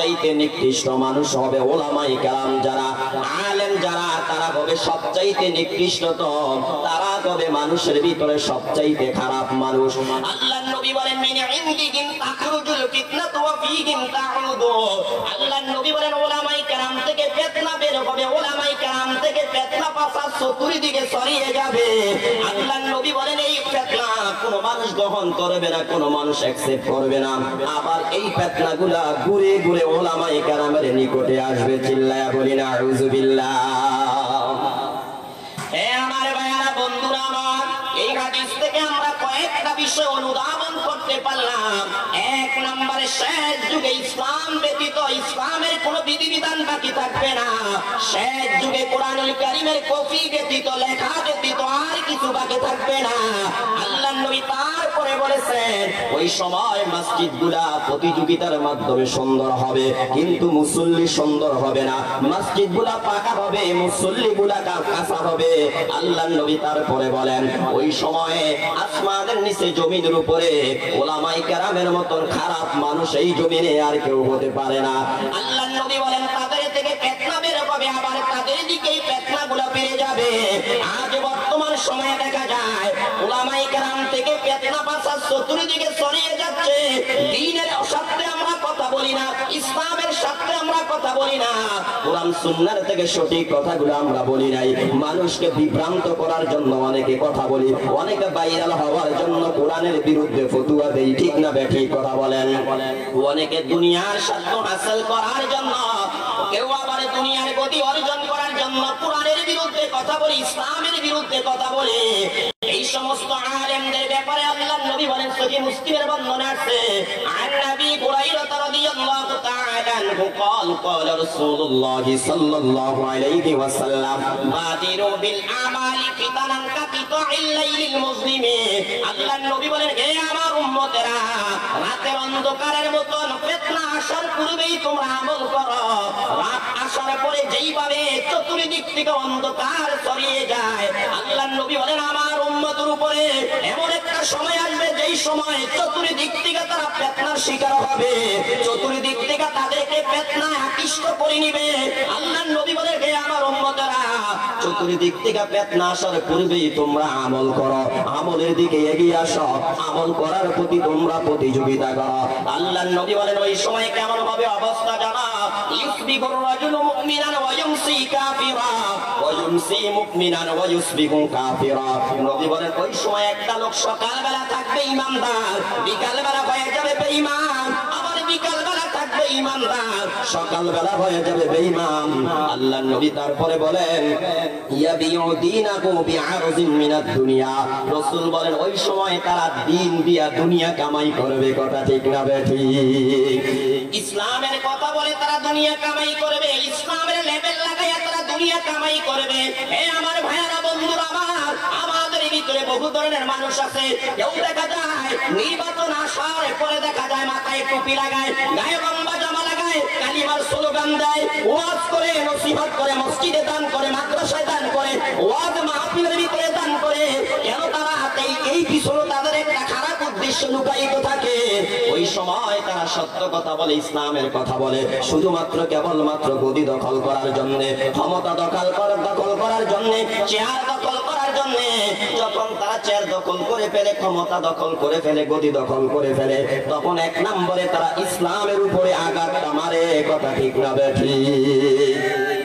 সবচাইতে নিকৃষ্ট মানুষ হবে উলামায়ে কেরাম যারা, আলেম যারা, তারা হবে সবচাইতে নিকৃষ্টতম, তারা হবে মানুষের ভিতরে সবচাইতে খারাপ মানুষ। আল্লাহর নবী বলেন মিন ইনদিহিম তাখরুজুল ফিতনাতু ওয়া ফীহিম তাউদু। আল্লাহর নবী বলেন উলামায়ে কেরাম থেকে ফিতনা বের হবে, উলামায়ে কেরাম থেকে ফিতনা ফাসাদ চতুর্দিকে ছড়িয়ে যাবে। আল্লাহর নবী বলেন এই ফিতনা কোনো মানুষ গ্রহণ করবে না, কোনো মানুষ অ্যাকসেপ্ট করবে না। আবার এই ফিতনাগুলা ঘুরে ঘুরে উলামায়ে কেরামের নিকটে আসবে। চিল্লায়া বলি না আউযুবিল্লাহ। হে আমার ভাইরা, বন্ধুরা আমার, এই হাদিস থেকে আমরা কয়েকটা বিষয় অনুধাবন করতে পারলাম। এক নম্বরে, শেষ যুগে ইসলাম ব্যতীত ইসলামের কোনো বিধিবিধান বাকি থাকবে না। শেষ যুগে কোরআনুল কারীমের কপি ব্যতীত, লেখা ব্যতীত আর কিছু বাকি থাকবে না। আল্লাহর নবী তারপরে বলেছেন ওই সময় মসজিদগুলা প্রতিযোগিতার মাধ্যমে সুন্দর হবে, কিন্তু মুসল্লি সুন্দর হবে না। মসজিদগুলা পাকা হবে, মুসল্লিগুলা কাঁচা হবে। আল্লাহর নবী তারপরে বলেন ওই সময়ে আসমানের নিচে জমিনের উপরে উলামায়ে কেরামের মতন খারাপ মানুষ এই জমিনে আর কেউ হতে পারে না। আল্লাহর নবী বলেন তাদের থেকে ফিতনা বের হবে, আবার তাদের দিকেই ফিতনাগুলো বেড়ে যাবে। আজ বর্তমান সময়ে দেখা যায় উলামায়ে কেরাম থেকে ফিতনা ফাসাদ চতুর্দিকে ছড়িয়ে যাচ্ছে। দ্বীনের স্বার্থে আমরা কথা বলি না, ইসলামের স্বার্থে আমরা কথা বলি না, কোরআন সুন্নাহ থেকে সঠিক কথাগুলো আমরা বলি নাই। মানুষকে বিভ্রান্ত করার জন্য অনেকে কথা বলি, অনেকে ভাইরাল হওয়ার জন্য কোরআনের বিরুদ্ধে ফতোয়া দেই, ঠিক না বেঠিক কথা বলেন? অনেকে দুনিয়ার স্বার্থ হাসিল করার জন্য, কেউ আবার দুনিয়ার গতি অর্জন করার জন্য কোরআনের বিরুদ্ধে কথা বলে, ইসলামের বিরুদ্ধে কথা বলে। এই সমস্ত আলেমদের ব্যাপারে আল্লাহর নবী বলেন, সহিহ মুসলিমের বর্ণনা আছে, আন নবী হুরায়রা রাদিয়াল্লাহু তাআলা আনহু قال قال رسول الله صلى الله عليه وسلم بادروا بالأعمال فتنا كقطع الليل المظلم। আল্লাহর নবী বলেন, হে আমার উম্মতেরা, রাতের অন্ধকারের মতন ফিতনা আসার পূর্বেই তোমরা আমল করো। রাত আসার পরে যেইভাবে চতুর্দিক থেকে অন্ধকার ছড়িয়ে যায়, আল্লাহর নবী বলেন আমার উম্মতের উপরে এমন একটা সময় আসবে যেই সময় চতুর্দিক থেকে তারা ফিতনার শিকার হবে, চতুর্দিক থেকে তাদেরকে ফিতনায় আকৃষ্ট করে নিবে। আল্লাহর নবী বলেন, হে আমার উম্মতেরা, চতুর্দিক থেকে ফিতনা আসার পূর্বেই তোমরা আমল করো, আমলের দিকে এগিয়ে আসো, আমল করার প্রতি তোমরা প্রতিযোগিতা করো। আল্লাহর নবী বলেন ওই সময় কেমন হবে অবস্থা জানা, ইউসবিহুর রাজুলু মুমিনান ওয়া ইউমসি কাফিরা ওয়া ইউমসি মুমিনান ওয়া ইউসবিহু কাফিরা। নবী বলেন ওই সময় একটা লোক সকালবেলা থাকবে ইমানদার, বিকালবেলা হয়ে যাবে বেঈমান, আবার বিকালবেলা থাকবে ইমানদার, সকালবেলা হয়ে যাবে বেঈমান। আল্লাহর নবী তারপরে বলেন ইয়াবিউ দীনাহু বিআরজিন মিনাদ দুনিয়া। রাসূল বলেন ওই সময় তারা দিন দিয়া দুনিয়া কামাই করবে। কথা ঠিক না বেঠিক? ইসলামের কথা বলে তারা দুনিয়া কামাই করবে, ইসলামের লেভেল লাগাইয়া তারা দুনিয়া কামাই করবে। হে আমার ভাইয়ারা, বন্ধুরা আমার, আমাদের ভিতরে বহু ধরনের মানুষ আছে। কেউ দেখা যায় নির্বাচন আসার পরে দেখা যায় মাথায় টুপি লাগায়, গায়ে লম্বা জামা লাগায়, কালিমার স্লোগান দেয়, ওয়াজ করে, নসিহত করে, মসজিদে দান করে, মাদ্রাসায় দান করে, ওয়াজ মাহফিলের ভিতরে দান করে। কেন তারা এই পিছনে তাদের একটা খারাপ উদ্দেশ্য লুকায়িত থাকে। ওই সময় তারা সত্য কথা বলে, ইসলামের কথা বলে, শুধুমাত্র কেবলমাত্র গদি দখল করার জন্য, ক্ষমতা দখল করার জন্য, চেয়ার দখল করার জন্য। যখন তারা চেয়ার দখল করে ফেলে, ক্ষমতা দখল করে ফেলে, গদি দখল করে ফেলে, তখন এক নম্বরে তারা ইসলামের উপরে আঘাতটা মারে। কথা ঠিক না বেঠিক?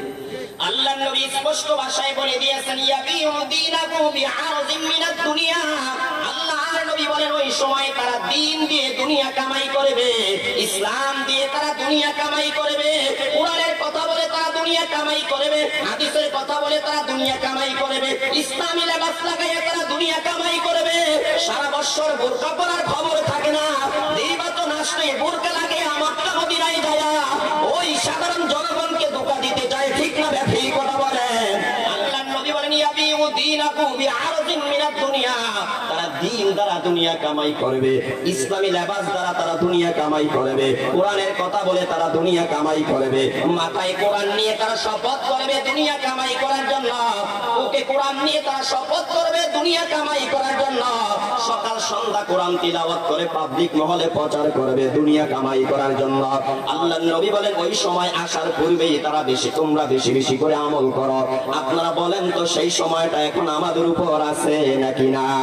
আল্লাহর নবী স্পষ্ট ভাষায় বলে দিয়েছেন ইয়াবিউ দীনাহু বিআরজিন মিনাদ দুনিয়া। আল্লাহর নবী বলেন ওই সময় তারা দিন দিয়ে দুনিয়া কামাই করবে, ইসলাম দিয়ে তারা দুনিয়া কামাই করবে, কোরআনের কথা বলে তারা দুনিয়া কামাই করবে, হাদিসের কথা বলে তারা দুনিয়া কামাই করবে, ইসলামী লেবাস লাগাইয়া তারা দুনিয়া কামাই করবে। সারা বছর বোরকা পরার খবর থাকে না, নির্বাচন আসলে বোরকা লাগে মক্কা মদিনায় যায়, ওই সাধারণ জনগণকে ধোঁকা দিতে যায়। ঠিক না বেঠিক কথা বলেন? আল্লাহর নবী বলেন ইয়াবিউ দীনাহু বিআরজিন মিনাদ দুনিয়া। তারা দিন দ্বারা দুনিয়া কামাই করবে, ইসলামী লেবাস দ্বারা তারা দুনিয়া কামাই করবে, কোরআনের কথা বলে তারা দুনিয়া কামাই করবে, মাথায় কোরআন নিয়ে তারা শপথ করবে দুনিয়া কামাই করার জন্য, ওকে কোরআন নিয়ে তারা শপথ করবে দুনিয়া কামাই করার জন্য, সকাল সন্ধ্যা কোরআন তিলাওয়াত করে পাবলিক মহলে প্রচার করবে দুনিয়া কামাই করার জন্য। আল্লাহর নবী বলেন ওই সময় আসার পূর্বেই তারা তোমরা বেশি বেশি করে আমল করো। আপনারা বলেন তো সেই সময়টা এখন আমাদের উপর আছে নাকি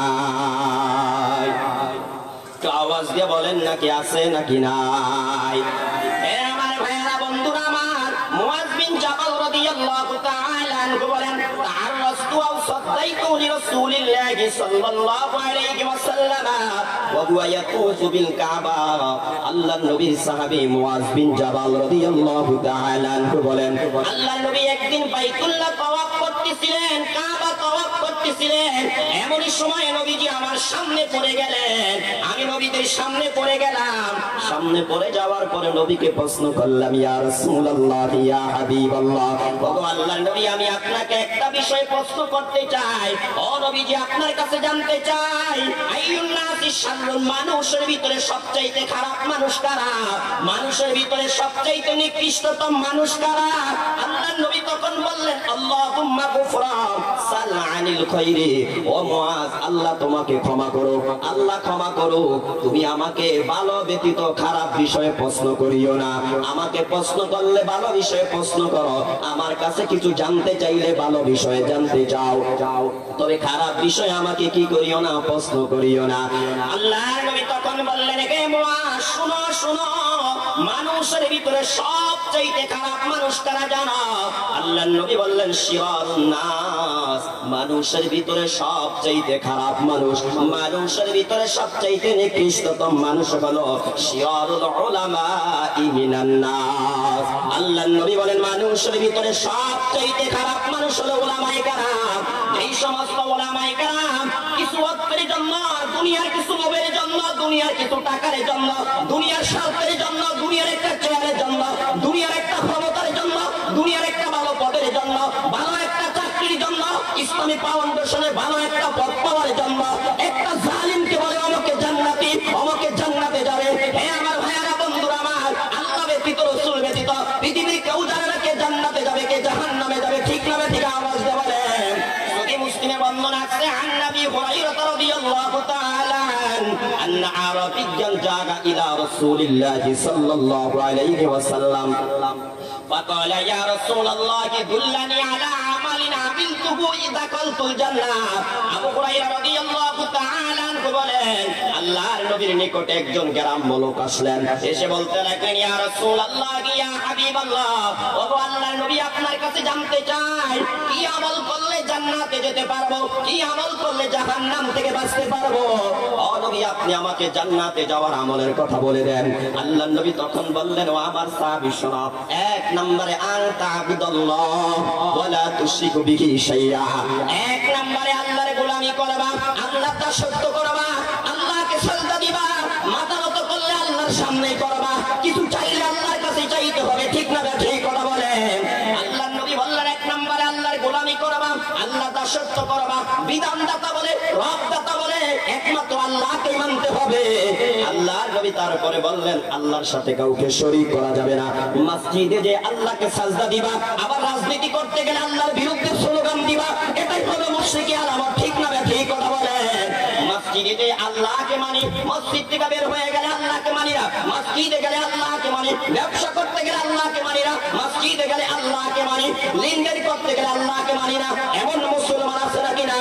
নাই? তো আওয়াজ দিয়ে বলেন নাকি আছে নাকি নাই? আমার ভাইয়েরা, বন্ধুরা আমার, মুআয বিন জাবাল রাদিয়াল্লাহু তাআলা আনহু বলেন তাআররাসতু আও সাদাইতু লিরাসূলিল্লাহি সাল্লাল্লাহু আলাইহি ওয়াসাল্লাম ওয়া হুয়া ইয়াতুফু বিল কাবা। আল্লাহর নবীর সাহাবী মুআয বিন জাবাল রাদিয়াল্লাহু তাআলা আনহু বলেন আল্লাহর নবী একদিন বাইতুল্লাহ তাওয়াফ করতেছিলেন, কাবা তাওয়াফ করতেছিলেন, এমনই সময় নবীজি আমার সামনে পড়ে গেলেন। আমি নবীদের সামনে পড়ে গেলাম। সামনে পড়ে যাওয়ার পরে নবীকে প্রশ্ন করলাম, ইয়া রাসূলুল্লাহ, ইয়া হাবিবাল্লাহ, ওগো আল্লাহর নবী, আমি আপনাকে একটা বিষয় প্রশ্ন করতে চাই। ও নবীজি, আপনার কাছে জানতে চাই, আইয়ুন নাসি শাররুন, মানুষের ভিতরে সবচাইতে খারাপ মানুষ কারা? মানুষের ভিতরে সবচাইতে নিকৃষ্টতম মানুষ কারা? আল্লাহর নবী তখন বললেন, আল্লাহুম্মা গুফরান সাল আনিল খাইরি। ও মুআয, আল্লাহ তোমাকে ক্ষমা করো, আল্লাহ ক্ষমা করো, তুমি আমাকে ভালো ব্যতীত খারাপ বিষয়ে প্রশ্ন করিও না। আমাকে প্রশ্ন করলে ভালো বিষয়ে প্রশ্ন করো, আমার কাছে কিছু জানতে চাইলে ভালো বিষয়ে জানতে চাও, তবে খারাপ বিষয়ে আমাকে কি করিও না, প্রশ্ন করিও না। আল্লাহর নবী তখন বললেন, হে মুআয, শুনো শুনো, মানুষের ভিতরে সবচাইতে খারাপ মানুষ কারা জানো? আল্লাহর নবী বললেন, শিরারুন নাস, মানুষের ভিতরে সবচাইতে খারাপ মানুষ, মানুষের ভিতরে সবচাইতে নিকৃষ্টতম মানুষ হলো শিরারুল উলামা মিনান নাস। আল্লাহর নবী বলেন, মানুষের ভিতরে সবচাইতে খারাপ মানুষ হলো উলামায়ে কেরাম। এই সমস্ত উলামায়ে কেরাম কিছু অর্থের জন্য, দুনিয়ার কিছু লোভের জন্য, দুনিয়ার কিছু টাকার জন্য, দুনিয়ার স্বার্থের জন্য, দুনিয়ার একটা চেয়ারের জন্য, দুনিয়ার একটা ক্ষমতার জন্য, দুনিয়ার একটা ভালো পদের জন্য, ভালো একটা চাকরির জন্য, ইসলামী ফাউন্ডেশনে ভালো একটা পদ পাওয়ার জন্য একটা জালিমকে বলে আমাকে জান্নাতি, আমাকে জান্নাতে যাবে। হে আমার ভাইয়ারা, বন্ধুরা আমার, আল্লাহ ব্যতীত, রাসূল ব্যতীত পৃথিবীর কেউ জানে না কে জান্নাতে যাবে, কে জাহান্নামে যাবে। ঠিক না ঠিক? আওয়াজ দিয়ে বলেন। সহিহ মুসলিমে বর্ণনা আছে, আন নবী হুরায়রা রাদিয়াল্লাহু তাআলা আন্না আরাবিয়্যান জাআ ইলা রাসূলিল্লাহি সাল্লাল্লাহু আলাইহি ওয়াসাল্লাম فقال يا رسول الله دلني على عمل عملته إذا دخلت الجنة। আবু হুরায়রা রাদিয়াল্লাহু তাআলা আনহু বলেন, আল্লাহর নবীর নিকটে একজন গ্রাম্য লোক আসলেন, এসে বলতে লাগলেন, ইয়া রাসূলুল্লাহ, ইয়া হাবিবাল্লাহ, ওগো আল্লাহর নবী, আপনার কাছে জানতে চাই, কি আমল করলে জান্নাতে যেতে পারবো, কি আমল করলে জাহান্নাম থেকে বাঁচতে পারবো? ও নবী, আপনি আমাকে জান্নাতে যাওয়ার আমলের কথা বলে দেন। আল্লাহর নবী তখন বললেন, ও আমার সাহাবী শোনো, এক নম্বরে আনতা আবুদুল্লাহ ওয়া লা তুশরিকু বিহি শাইআ, এক নম্বরে আল্লাহর গোলামি করবা, আল্লাহ দাসত্ব করবা, আল্লাহকে সাজদা দিবা, মাথা নত করলে আল্লাহর সামনে করবা, কিছু চাইলে আল্লাহর কাছে চাইতে হবে। ঠিক না ঠিক কথা বলেন? আল্লাহর নবী বললেন, এক নম্বরে আল্লাহর গোলামি করবা, আল্লাহ দাসত্ব করবা, বিধানদাতা বলে, রবদাতা বলে একমাত্র আল্লাহকে মানতে হবে। আল্লাহর নবী তারপরে বললেন, আল্লাহর সাথে কাউকে শরীক করা যাবে না। মসজিদে যে আল্লাহকে সাজদা দিবা, আবার রাজনীতি করতে গেলে আল্লাহর বিরুদ্ধে স্লোগান দিবা, এটাই হলো মুশরিকি আলামত। ঠিক না ঠিক কথা বলেন? মসজিদে আল্লাহকে মানি, মসজিদ থেকে বের হয়ে গেলে আল্লাহকে মানি না, মসজিদে গেলে আল্লাহকে মানি, ব্যবসা করতে গেলে আল্লাহকে মানি না, মসজিদে গেলে আল্লাহকে মানি, লিঙ্গের করতে গেলে আল্লাহকে মানি না, এমন মুসলমান আছে নাকি না?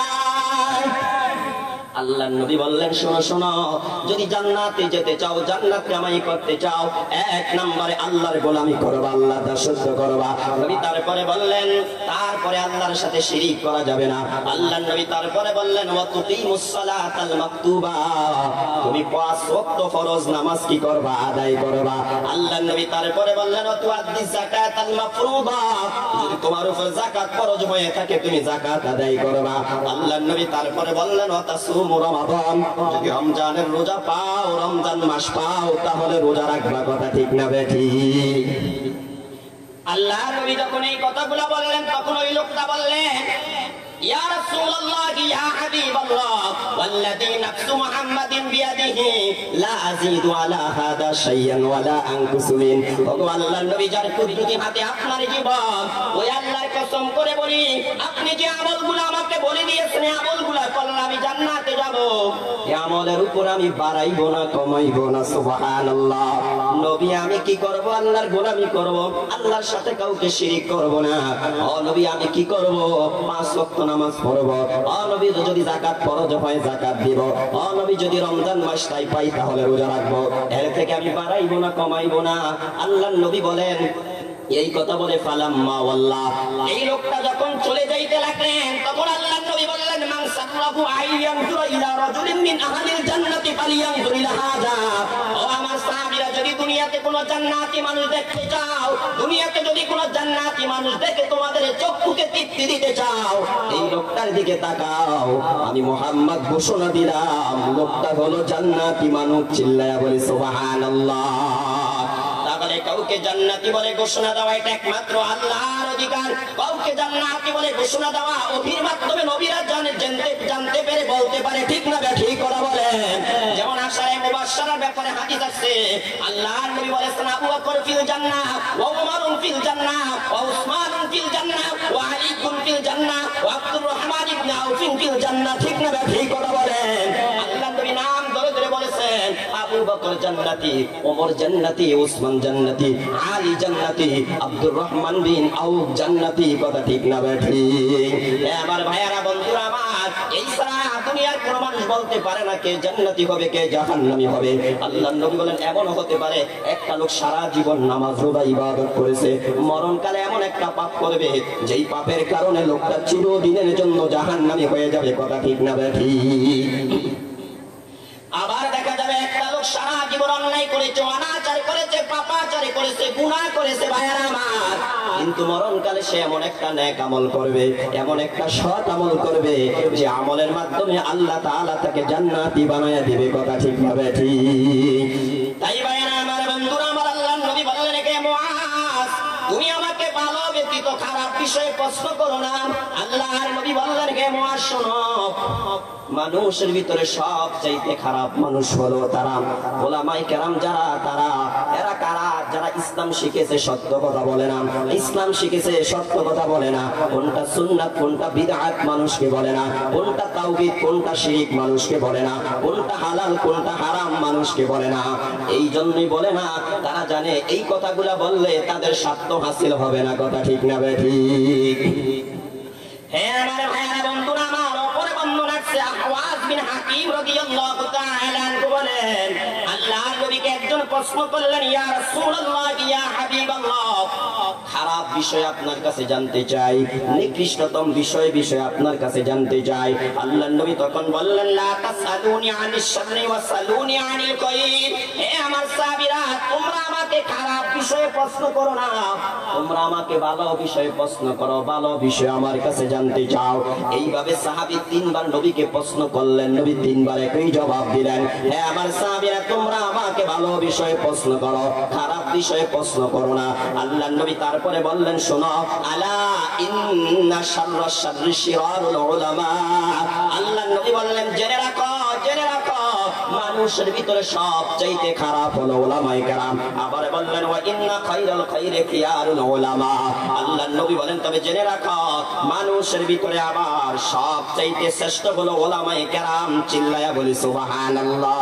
আল্লাহর নবী বললেন, শোনো শোনো, যদি জান্নাতে যেতে চাও, জান্নাত কামাই করতে চাও, এক নম্বরে আল্লাহর গোলামি করবা, আল্লাহ দাসত্ব করবা। নবী তারপরে বললেন, তারপরে আল্লাহর সাথে শিরিক করা যাবে না। আল্লাহর নবী তারপরে বললেন, ওয়া তুকিমুস সালাতাল মাকতুবা, তুমি 5 ওয়াক্ত ফরজ নামাজ কি করবা, আদায় করবা। আল্লাহর নবী তারপরে বললেন, ওয়া তুআদ্দিস যাকাতাল মাফরুদা, যদি তোমার উপর যাকাত ফরজ হয়ে থাকে তুমি যাকাত আদায় করবা। আল্লাহর নবী তারপরে বললেন, ওয়া তাসুম রমাদান, যদি রমজানের রোজা পাও, রমজান মাস পাও, তাহলে রোজা রাখবা। কথা ঠিক না বেঠিক? আল্লাহর নবী যখন এই কথাগুলো বললেন, তখন ওই লোকটা বললেন, ইয়া রাসূলুল্লাহ ইয়া হাবিবাল্লাহ ওয়াল্লাযী নাফসু মুহাম্মাদিন বিয়াদিহি লা আযীদু আলা হাদা শাইয়ান ওয়ালা আনকুসু মিন। ওগো আল্লাহর নবী, যার কুদরতি হাতে আপনার জীবন, ওই আল্লাহর কসম করে বলি, আপনি যে আমলগুলো আমাকে বলে দিয়েছেন, আমলগুলো করলে আমি জান্নাতে যাব, এই আমলের উপর আমি বাড়াইবো না, কমাইবো না। সুবহানাল্লাহ। নবী, আমি কি করব? আল্লাহর গোলামি করব, আল্লাহর সাথে কাউকে শিরিক করব না। ও নবী, আমি কি করব? 5 ওয়াক্ত নামাজ পড়ব। ও নবী, যদি যাকাত ফরজ হয় যাকাত দিব। ও নবী, যদি রমজান মাসটাই পাই তাহলে রোজা রাখবো। এর থেকে আমি বাড়াইবো না, কমাইবো না। আল্লাহর নবী বলেন, এই কথা বলে ফালাম্মা ওয়াল্লাহ, এই লোকটা যখন চলে যাইতে লাগলেন, তখন আল্লাহর নবী বললেন, মান সাল্লাহু আইয়ানজুরা ইলা রাজুলিন মিন আহলিল জান্নাতি ফালিয়ানজুর ইলা হাযা। ও আমার সাহাবীরা, যদি দুনিয়াতে কোনো জান্নাতি মানুষ দেখতে চাও, দুনিয়াতে যদি কোনো জান্নাতি মানুষ দেখে তোমাদের চক্ষুকে তৃপ্তি দিতে চাও, এই লোকটার দিকে তাকাও। আমি মুহাম্মদ ঘোষণা দিলাম, লোকটা হলো জান্নাতি মানুষ। চিল্লায়া বলি সুবহানাল্লাহ। তাহলে কাউকে জান্নাতি বলে ঘোষণা দেওয়া এটা একমাত্র আল্লাহর অধিকার। কাউকে জান্নাতি বলে ঘোষণা দেওয়া ওহির মাধ্যমে নবীরা জানতে পেরে বলতে পারে, ঠিক না? ঠিক করা বলেন। যেমন আশায়ে মুবাশশারার ব্যাপারে হাদিস আছে, আল্লাহর নবী বলেছেন, আবু বকর ফিল জান্নাহ ওয়া উমরুন ফিল জান্নাহ ওয়া উসমানুন ফিল জান্নাহ ওয়া আলীকুন ফিল জান্নাহ ওয়া আব্দুর রহমান ইবনে আউফিন ফিল জান্নাহ। ঠিক না? ঠিক করা বলেন। আল্লাহর নবী নাম ধরে ধরে বলেছেন, আবু বকর জান্নাতি, ওমর জান্নাতি, উসমান জান্নাতি, আলী জান্নাতি, আব্দুর রহমান বিন আউফ জান্নাতি। কথা ঠিক না ঠিক? আমার ভাইয়ারা, বন্ধুরা আমার, এই সারা দুনিয়ার কোন মানুষ বলতে পারে না কে জান্নাতি হবে, কে জাহান্নামী হবে। আল্লাহর নবী বলেন, এমন হতে পারে একটা লোক সারা জীবন নামাজ রোজা ইবাদত করেছে, মরণকালে এমন একটা পাপ করবে যেই পাপের কারণে লোকটা চিরদিনের জন্য জাহান্নামী হয়ে যাবে। কথা ঠিক না ঠিক? আবার দেখা যাবে একটা লোক সারা জীবন অন্যায় করেছে, অনাচার করেছে, পাপাচার করেছে, গুনাহ করেছে, ভাইয়ারা আমার, কিন্তু মরণকালে সে এমন একটা নেক আমল করবে, এমন একটা সৎ আমল করবে যে আমলের মাধ্যমে আল্লাহ তাআলা তাকে জান্নাতি বানায়া দিবে। কথা ঠিক হবে ঠিক? তাই ভাইয়ারা আমার, বন্ধুরা আমার, আল্লাহর নবী বললেন, কে মুআজ, তুমি আমাকে ভালো ব্যতীত খারাপ বিষয়ে প্রশ্ন করো না। আল্লাহর নবী বললেন, কে মুআজ, শোনো, মানুষের ভিতরে সবচাইতে খারাপ মানুষ হলো তারা উলামায়ে কেরাম। যারা তারা এরা কারা? যারা ইসলাম শিখেছে সত্য কথা বলে না, ইসলাম শিখেছে সত্য কথা বলে না, কোনটা সুন্নাত কোনটা বিদআত মানুষকে বলে না, কোনটা তাওহীদ কোনটা শিরক মানুষকে বলে না, কোনটা হালাল কোনটা হারাম মানুষকে বলে না। এই জন্যই বলে না, তারা জানে এই কথাগুলা বললে তাদের স্বার্থ হাসিল হবে না। কথা ঠিক না ঠিক? হ্যাঁ আমার ভাইয়েরা, বন্ধুরা আমার, অপর বর্ণনা আছে, আহওয়াজ বিন হাকিম রাদিয়াল্লাহু তাআলা আনহু বলেন, আল্লাহর নবীকে একজন প্রশ্ন করলেন, ইয়া রাসূলুল্লাহ, ইয়া হাবিবাল্লাহ, খারাপ বিষয় আপনার কাছে জানতে চাই, নিকৃষ্টতম বিষয় আপনার কাছে জানতে চাই। আল্লাহর নবী তখন বললেন, লা তাসআলুনি আনিশ শাররি ওয়াসালুনি আনিল খায়র। হে আমার সাহাবীরা, তোমরা আমাকে খারাপ বিষয়ে প্রশ্ন করো না, তোমরা আমাকে ভালো বিষয়ে প্রশ্ন করো, ভালো বিষয় আমার কাছে জানতে চাও। এইভাবে সাহাবী 3 বার নবীকে প্রশ্ন করলেন, নবী 3 বার একই জবাব দিলেন। হে আমার সাহাবীরা, তোমরা আমাকে ভালো বিষয়ে প্রশ্ন করো, খারাপ বিষয়ে প্রশ্ন করো না। আল্লাহর নবী তারপরে বললেন, শোনো, আলা ইন্না শাররাশ শাররি শিরারুল উলামা। আল্লাহর নবী বললেন, জেনে রাখো, জেনে রাখো, মানুষের ভিতরে সবচাইতে খারাপ হলো উলামায়ে কেরাম। আবার বললেন, ওয়া ইন্না খায়রাল খায়রি খিয়ারুল উলামা। আল্লাহর নবী বলেন, তবে জেনে রাখো, মানুষের ভিতরে আবার সবচাইতে শ্রেষ্ঠ হলো উলামায়ে কেরাম। চিল্লায়া বলি সুবহানাল্লাহ।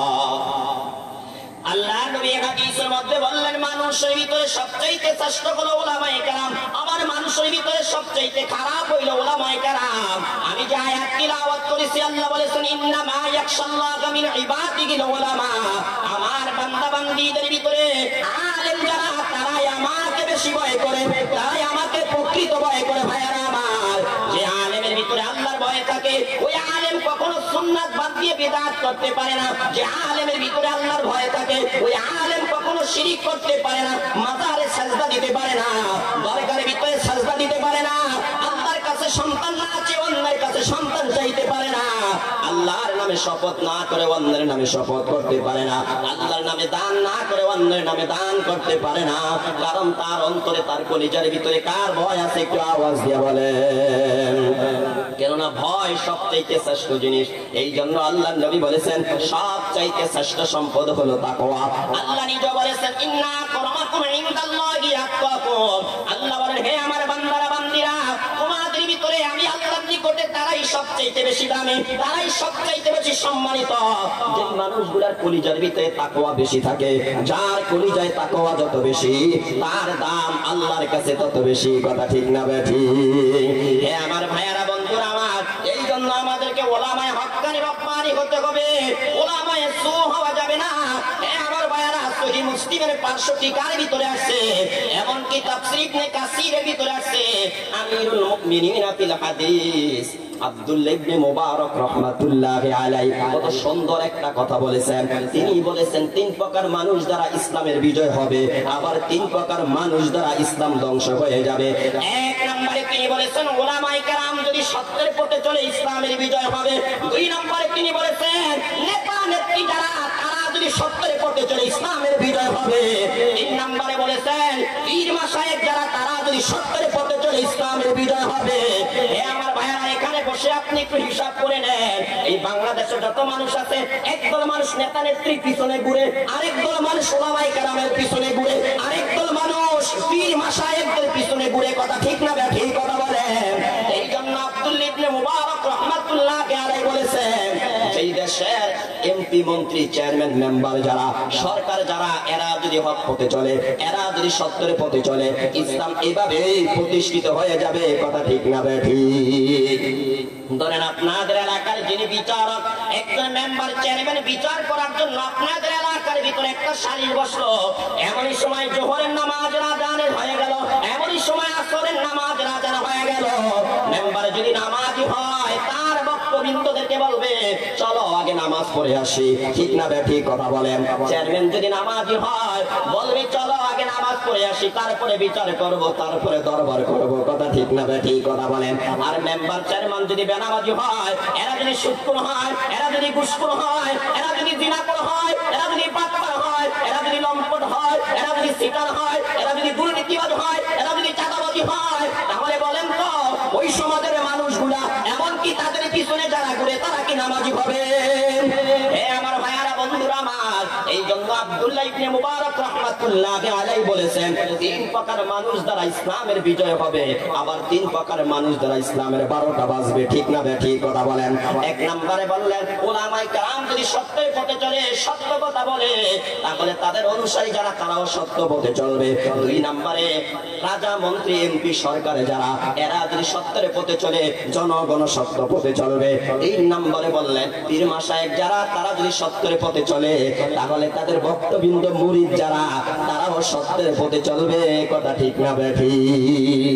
আল্লাহর নবী হাদিসের মধ্যে বললেন, মানুষের ভিতরে সবচাইতে শ্রেষ্ঠ হলো উলামায়ে কেরাম, আবার মানুষের ভিতরে সবচাইতে খারাপ হইলো উলামায়ে কেরাম। আমি যে আয়াত তিলাওয়াত করেছি, আল্লাহ বলেছেন, ইন্নামা ইয়াখশাল্লাহা মিন ইবাদিহিল উলামা। আমার বান্দা বান্দীদের ভিতরে আলেম যারা, তারাই আমাকে বেশি ভয় করে, তারাই আমাকে প্রকৃত ভয় করে। ভাইয়ারা আমার, যে আলেমের ভিতরে আল্লাহর ভয় থাকে, ওই আলেম কখনো সুন্নাত বাদ দিয়ে বিদআত করতে পারে না। যে আলেমের ভিতরে আল্লাহর ভয় থাকে, ওই আলেম কখনো শিরিক করতে পারে না, মাজারে সাজদা দিতে পারে না, দরগারের ভিতরে সাজদা দিতে পারে না, আল্লাহর কাছে সন্তান না চেয়ে অন্যের কাছে সন্তান চাইতে পারে না, আল্লাহর নামে শপথ না করে অন্যের নামে শপথ করতে পারে না, আল্লাহর নামে দান না করে অন্যের নামে দান করতে পারে না। কারণ তার অন্তরে, তার কলিজার ভিতরে কার ভয় আছে? একটু আওয়াজ দিয়ে বলেন, কেননা ভয় সবচাইতে শ্রেষ্ঠ জিনিস। এই জন্য আল্লাহ নবী বলেছেন সবচাইতে শ্রেষ্ঠ সম্পদ হলো তাকওয়া। আল্লাহ নিজে বলেছেন ইন্না আকরামাকুম ইনদাল্লাহি আতকাকুম। আল্লাহ বলেন হে আমার বান্দারা বান্দিরা, তোমাদের ভিতরে আমি আল্লাহর নিকটে তারাই সবচাইতে বেশি দামি, তারাই সবচাইতে বেশি সম্মানিত যে মানুষগুলোর কলিজার ভিতরে তাকওয়া বেশি থাকে। যার কলিজায় তাকওয়া যত বেশি তার দাম আল্লাহর কাছে তত বেশি। কথা ঠিক না বেঠিক? হে আমার ভাইয়ারা বন্ধুরা আমার, এই জন্য আমাদেরকে ওলামায়ে হক্কানি রব্বানি হতে হবে, ওলামায়ে সু হওয়া যাবে না। হে আমার ভাইয়ারা, সহিহ মুসলিমের 500 ভিতরে আসছে, এমনকি তাফসীর ইবনে কাসিরের ভিতরে আসছে, আমিরুল মুমিনিন ফিল হাদিস আব্দুল্লাহ ইবনে মুবারক রাহমাতুল্লাহি আলাইহি কত সুন্দর একটা কথা বলেছেন। তিনি বলেছেন 3 প্রকার মানুষ দ্বারা ইসলামের বিজয় হবে, আবার 3 প্রকার মানুষ দ্বারা ইসলাম ধ্বংস হয়ে যাবে। 1 নম্বরে তিনি বলেছেন উলামায়ে কেরাম যদি সত্যের পথে চলে ইসলামের বিজয় হবে। 2 নম্বরে তিনি বলেছেন নেতা নেত্রী যারা তারা যদি সত্যের পথে চলে ইসলামের বিজয় হবে। 3 নম্বরে বলেছেন পীর মাশায়েখ যারা তারা যদি সত্যের পথে চলে ইসলামের বিজয় হবে। হে আমার ভাইরা, এখানে বসে আপনি একটু হিসাব করে নেন, এই বাংলাদেশে যত মানুষ আছে, একদল মানুষ নেতা নেত্রীর পিছনে ঘুরে, আরেক দল মানুষ ওলামায়ে কেরামের পিছনে ঘুরে, আরেক দল মানুষ পীর মাশায়েখদের পিছনে ঘুরে। কথা ঠিক না ঠিক? কথা বলেন। এই জন্য আব্দুল্লাহ ইবনে মুবারক রাহমাতুল্লাহি আলাইহি বলেছেন এই দেশের এমপি মন্ত্রী চেয়ারম্যান মেম্বার যারা সরকার যারা এরা যদি হক পথে চলে, এরা যদি সত্যের পথে চলে, ইসলাম এভাবেই প্রতিষ্ঠিত হয়ে যাবে। কথা ঠিক না ঠিক? ধরেন আপনাদের এলাকার যিনি বিচারক, একজন মেম্বার চেয়ারম্যান বিচার করার জন্য আপনাদের এলাকার ভিতরে একটা সালিশ বসলো। এমনই সময় জোহরের নামাজ আযানের হয়ে গেল, এমনই সময় আসরের নামাজ আযান হয়ে গেল। মেম্বার যদি নামাজি হয় তার বক্তবৃন্দদেরকে বলবে চলো আগে নামাজ পড়ে আসি। ঠিক না ঠিক? কথা বলেন। চেয়ারম্যান যদি নামাজি হয় বলবে চলো আগে নামাজ পড়ে আসি, তারপরে বিচার করব, তারপরে দরবার করব। কথা ঠিক না ঠিক? কথা বলেন। আর মেম্বার চেয়ারম্যান যদি বেনামাজি হয়, এরা যদি সুদখোর হয়, এরা যদি ঘুষখোর হয়, এরা যদি জিনাখোর হয়, এরা যদি বাটপার হয়, এরা যদি লম্পট হয়, এরা যদি সিটার হয়, এরা যদি দুর্নীতিবাজ হয়, এরা যদি চাঁদাবাজি হয়, তাহলে বলেন তো ওই সমাজের মানুষগুলা এমনকি তাদের পিছনে যারা ঘুরে তারা কি নামাজি হবে? হে আমার ভাইয়ারা বন্ধুরা আমার, এই জন্য আব্দুল্লাহ ইবনে মুবারক রাহমাতুল্লাহি আলাইহি বলেছেন 3 প্রকার মানুষ দ্বারা ইসলামের বিজয় হবে, আবার 3 প্রকার মানুষ দ্বারা ইসলামের 12টা বাজবে। ঠিক না ঠিক? কথা বলেন। 1 নম্বরে বললেন উলামায়ে কেরাম যদি সত্যের পথে চলে, সত্য কথা বলে, তাহলে তাদের অনুসারী যারা তারাও সত্য পথে চলবে। 2 নম্বরে রাজা মন্ত্রী এমপি সরকারে যারা এরা যদি সত্যের পথে চলে, জনগণ সত্য পথে চলবে। 3 নম্বরে বললেন পীর মাশায়েখ যারা তারা যদি সত্যের পথে চলে, তাহলে তাদের ভক্তবৃন্দ মুরিদ যারা তারাও সত্যের পথে চলবে। কথা ঠিক না ঠিক?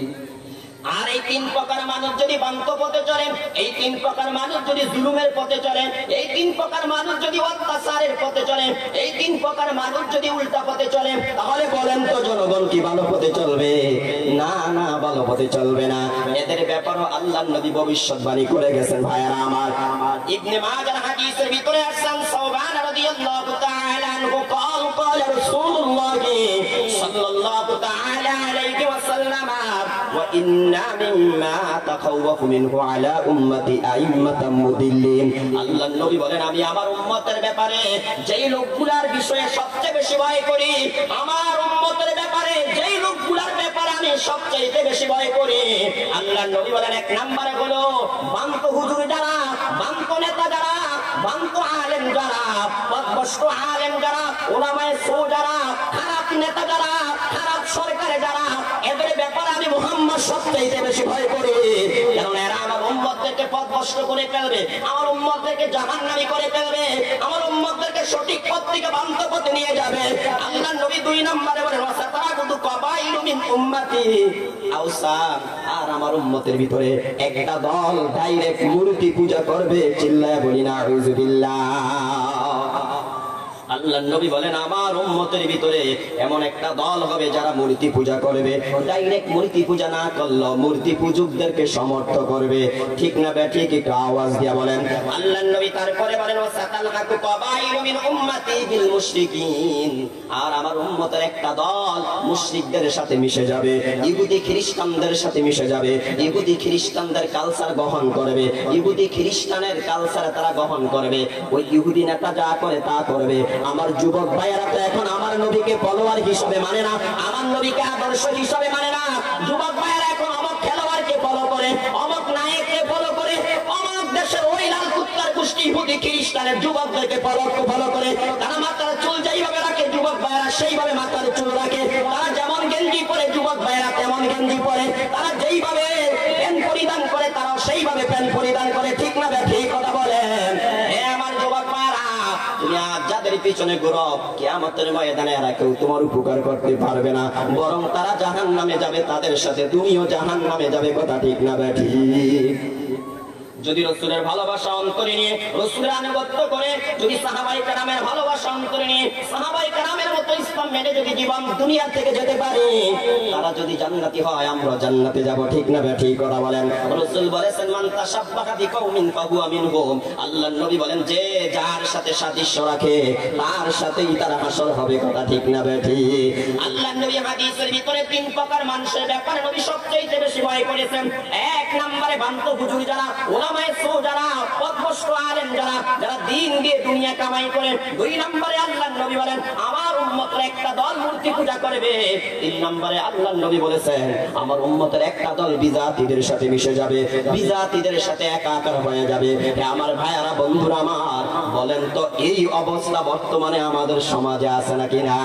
আর এই 3 প্রকার মানুষ যদি বান্ত পথে চলেন, এই 3 প্রকার মানুষ যদি জুলুমের পথে চলেন, এই 3 প্রকার মানুষ যদি অত্যাচারের পথে চলেন, এই 3 প্রকার মানুষ যদি উল্টা পথে চলেন, তাহলে বলেন তো জনগণ কি ভালো পথে চলবে? না না, ভালো পথে চলবে না। এদের ব্যাপারও আল্লাহর নবী ভবিষ্যৎবাণী করে গেছেন। ভাইয়ারা আমার, ইবনে মাজাহ হাদিসের ভিতরে আসছেন সাওবান রাদিয়াল্লাহু তাআলা আনহু قال رسول الله صلى الله تعالى عليه وسلم وإن مما تخوف منه على أمتي أئمة مضلين। আল্লাহর নবী বলেন আমি আমার উম্মতের ব্যাপারে যেই লোকগুলার বিষয়ে সবচেয়ে বেশি ভয় করি, আমার উম্মতের ব্যাপারে যেই লোকগুলার ব্যাপারে আমি সবচেয়ে বেশি ভয় করি, আল্লাহর নবী বলেন 1 নম্বরে হলো বান্ত হুজুর যারা, বান্ত নেতা যারা, বান্ত আলেম যারা, বদভস্ত আলেম যারা, উলামায়ে সু যারা, খারাপ নেতা যারা, খারাপ সরকারে যারা, এদের ব্যাপারে আমি মুহাম্মদ সবচেয়ে বেশি ভয় করি। কারণ এরা আমার উম্মতদেরকে পথভ্রষ্ট করে ফেলবে, আমার উম্মতদেরকে জাহান্নামী করে ফেলবে, আমার উম্মতদেরকে সঠিক পথ থেকে ভ্রান্ত পথে নিয়ে যাবে। আল্লাহর নবী 2 নম্বরে বলেন ওয়াসাতারাকুতু কাবাইলু মিন উম্মতি আওসা, আর আমার উম্মতের ভিতরে একটা দল ডাইরেক্ট মূর্তি পূজা করবে। চিল্লায়া বলি না আউযুবিল্লাহ। আল্লাহর নবী বলেন আমার উম্মতের ভিতরে এমন একটা দল হবে যারা মূর্তি পূজা করবে, ডাইরেক্ট মূর্তি পূজা না করলেও মূর্তি পূজকদেরকে সমর্থন করবে। ঠিক না ব্যাঠিক একটু আওয়াজ দিয়া বলেন। আল্লাহর নবী তারপরে বলেন ওয়াসাতালহাকু কাবাইরু মিন উম্মতি বিল মুশরিকিন, আর আমার উম্মতের একটা দল মুশরিকদের সাথে মিশে যাবে, ইহুদি খ্রিস্টানদের সাথে মিশে যাবে, ইহুদি খ্রিস্টানদের কালচার গ্রহণ করবে, ইহুদি খ্রিস্টানের কালচার তারা গ্রহণ করবে, ওই ইহুদি নেতা যা করে তা করবে। আমার যুবক ভাইয়েরা তো এখন আমার নবীকে ফলোয়ার হিসেবে মানে না, আমার নবীকে আদর্শ হিসেবে মানে না। যুবক ভাইয়েরা এখন অমক খেলোয়াড়কে ফলো করে, অমক নায়ককে ফলো করে, অমক দেশের ওই লাল কুত্তার গোষ্ঠী ইহুদি খ্রিস্টানের যুবকদেরকে ফলো করে। তারা মাথার চুল যেইভাবে রাখে যুবক ভাইয়েরা সেইভাবে মাথার চুল রাখে, তারা যেমন গেঞ্জি পরে যুবক ভাইয়েরা তেমন গেঞ্জি পরে, তারা যেইভাবে প্যান্ট পরিধান করে তারাও সেইভাবে প্যান্ট পরিধান করে। ঠিক না ঠিক কথা বলেন? আমার যুবক ভাইয়েরা, তুমি আজ যাদের পিছনে ঘুরো কিয়ামতের ময়দানে এরা কেউ তোমার উপকার করতে পারবে না, বরং তারা জাহান্নামে যাবে, তাদের সাথে তুমিও জাহান্নামে যাবে। কথা ঠিক না ঠিক? যদি রাসূলের ভালোবাসা অন্তরে নিয়ে রাসূলের আনুগত্য করে, যদি সাহাবায়ে কেরামের ভালোবাসা অন্তরে নিয়ে সাহাবায়ে কেরামের মতো ইসলাম মেনে যদি জীবন দুনিয়া থেকে যেতে পারে, তারা যদি জান্নাতি হয় আমরা জান্নাতে যাব। ঠিক না ঠিক কথা বলেন? রাসূল বলেছেন মান তাশাব্বাহা বিকাউমিন ফাহুয়া মিনহুম, আল্লাহর নবী বলেন যে যার সাথে সাদৃশ্য রাখে তার সাথেই তারা হাসর হবে। কথা ঠিক না ঠিক? আল্লাহর নবী হাদিসের ভিতরে তিন প্রকার মানুষের ব্যাপারে নবী সবচেয়ে বেশি ভয় করেছেন। এক নম্বরে বান্ত হুজুর যারা, ওলামায়ে সু যারা, পথভ্রষ্ট আলেম যারা, যারা দিন দিয়ে দুনিয়া কামাই করে। দুই নম্বরে আল্লাহর নবী বলেন আমার উম্মতের একটা দল মূর্তি পূজা করবে। তিন নম্বরে আল্লাহর নবী বলেছেন আমার উম্মতের একটা দল বিজাতিদের সাথে মিশে যাবে, বিজাতিদের সাথে একাকার হয়ে যাবে। আমার ভাইয়ারা বন্ধুরা আমার, বলেন তো এই অবস্থা বর্তমানে আমাদের সমাজে আছে নাকি না?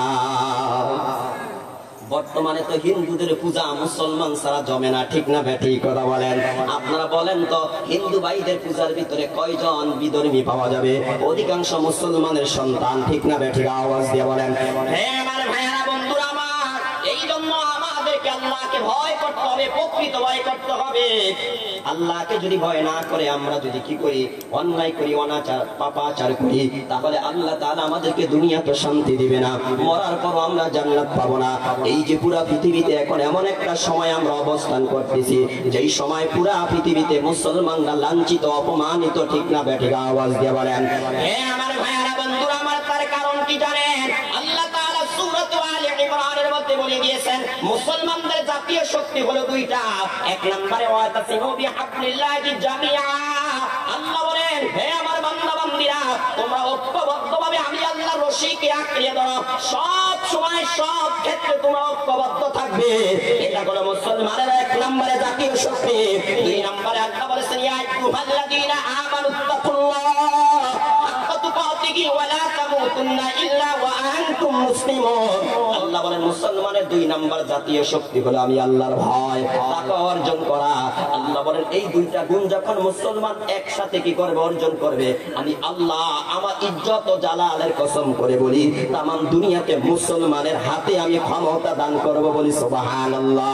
বর্তমানে তো হিন্দুদের পূজা মুসলমান ছাড়া জমে না। ঠিক না ঠিক কথা বলেন? আপনারা বলেন তো হিন্দু ভাইদের পূজার ভিতরে কয়জন বিধর্মী পাওয়া যাবে? অধিকাংশ মুসলমানের সন্তান। ঠিক না ঠিক? আওয়াজ দিয়ে বলেন। হ্যাঁ আমার ভাইয়েরা বন্ধুরা আমার, এই জন্য আমাদেরকে আল্লাহকে ভয় করতে হবে, প্রকৃত ভয় করতে হবে। আল্লাহকে যদি ভয় না করে আমরা যদি কি করি, অন্যায় করি, অনাচার পাপাচার করি, তাহলে আল্লাহ তাআলা আমাদেরকে দুনিয়া তো শান্তি দিবে না, মরার পর আমরা জান্নাত পাবো না। এই যে পুরা পৃথিবীতে এখন এমন একটা সময় আমরা অবস্থান করতেছি, যেই সময় পুরা পৃথিবীতে মুসলমানরা লাঞ্ছিত, অপমানিত। ঠিক না ঠিক? আওয়াজ দিয়ে বলেন। হ্যাঁ আমার ভাইয়েরা বন্ধুরা আমার, তার কারণ কি জানেন? আল্লাহ তাআলা সূরা আলে ইমরানের মধ্যে বলে দিয়েছেন মুসলমানদের জাতীয় শক্তি হলো দুইটা। এক নম্বরে ওয়াতাসিমু বিহাবলিল্লাহি জামিআ, আল্লাহ বলেন হে আমার বান্দা বান্দীরা তোমরা ঐক্যবদ্ধভাবে আমি আল্লাহর রশিকে আঁকড়িয়ে ধরো, সব সময় সব ক্ষেত্রে তোমরা ঐক্যবদ্ধ থাকবে। এটা হলো মুসলমানের এক নম্বরে জাতীয় শক্তি। দুই নম্বরে আল্লাহ বলেছেন ইয়া আইয়ুহাল্লাযীনা আমানুত্তাকুল্লাহ হাক্কা তুকাতিহি ওয়া লা তামুতুন্না ইল্লা ওয়া আনতুম মুসলিমুন। আল্লাহ বলেন মুসলমানের দুই নম্বর জাতীয় শক্তি হলো আমি আল্লাহর ভয়, তাকওয়া অর্জন করা। আল্লাহ বলেন এই দুইটা গুণ যখন মুসলমান একসাথে কি করবে, অর্জন করবে, আমি আল্লাহ আমার ইজ্জত ও জালালের কসম করে বলি তাম দুনিয়াতে মুসলমানের হাতে আমি ক্ষমতা দান করব। বলি সুবহানাল্লাহ।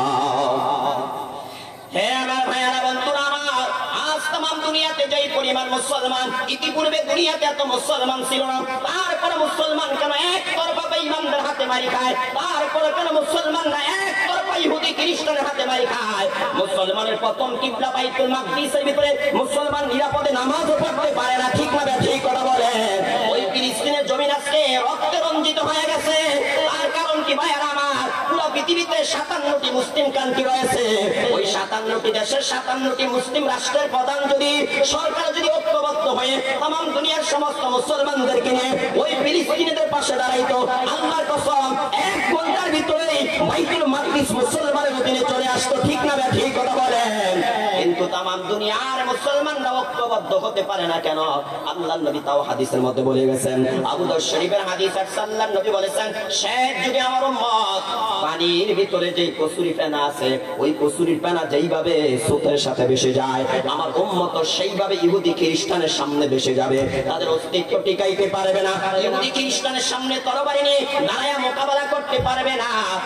হে আমার ভাইয়েরা বন্ধুরা আমার, আজ তাম দুনিয়াতে যেই পরিমাণ মুসলমান, ইতিপূর্বে দুনিয়াতে এত মুসলমান ছিল না, তারপরে মুসলমান কেন একতরফা বেঈমানদের হাতে মারি খায়? তারপরে কেন মুসলমান না একতরফা ইহুদি খ্রিস্টানের হাতে মারি খায়? মুসলমানের প্রথম কিবলা বাইতুল মাকদিসের ভিতরে মুসলমান নিরাপদে নামাজও পড়তে পারে না। ঠিক না ঠিক কথা বলেন? ওই ফিলিস্তিনের জমিন আজকে রক্তে রঞ্জিত হয়ে গেছে। তার কারণ কি ভাইয়েরা আমার? পুরো পৃথিবীতে 57টি মুসলিম কান্ট্রি রয়েছে। ওই 57টি দেশের 57টি মুসলিম রাষ্ট্রের প্রধান যদি, সরকার যদি ঐক্যবদ্ধ হয়ে তাম দুনিয়ার সমস্ত মুসলমানদেরকে নিয়ে ওই ফিলিস্তিনিদের পাশে দাঁড়াইতো, আল্লাহর কসম 1 ঘন্টার ভিতরেই বাইতুল মাকদিস মুসলমানের অধীনে চলে আসতো। ঠিক না ঠিক কথা বলেন? কিন্তু তাম দুনিয়ার মুসলমানরা ঐক্যবদ্ধ হতে পারে না কেন? আল্লাহর নবী তাও হাদিসের মধ্যে বলে গেছেন, আবু দাউদ শরীফের হাদিস, আল্লাহর নবী বলেছেন শেষ যুগে আমার উম্মত পানির ভিতরে যেই কসুরি ফেনা আছে, ওই কসুরির ফেনা যেইভাবে স্রোতের সাথে ভেসে যায়, আমার উম্মত সেইভাবে ইহুদি খ্রিস্টানের সামনে ভেসে যাবে। তাদের অস্তিত্ব টিকাইতে পারবে না, ইহুদি খ্রিস্টানের সামনে তরবারি নিয়ে দাঁড়ায়া মোকাবেলা করতে পারবে না। সাহাবা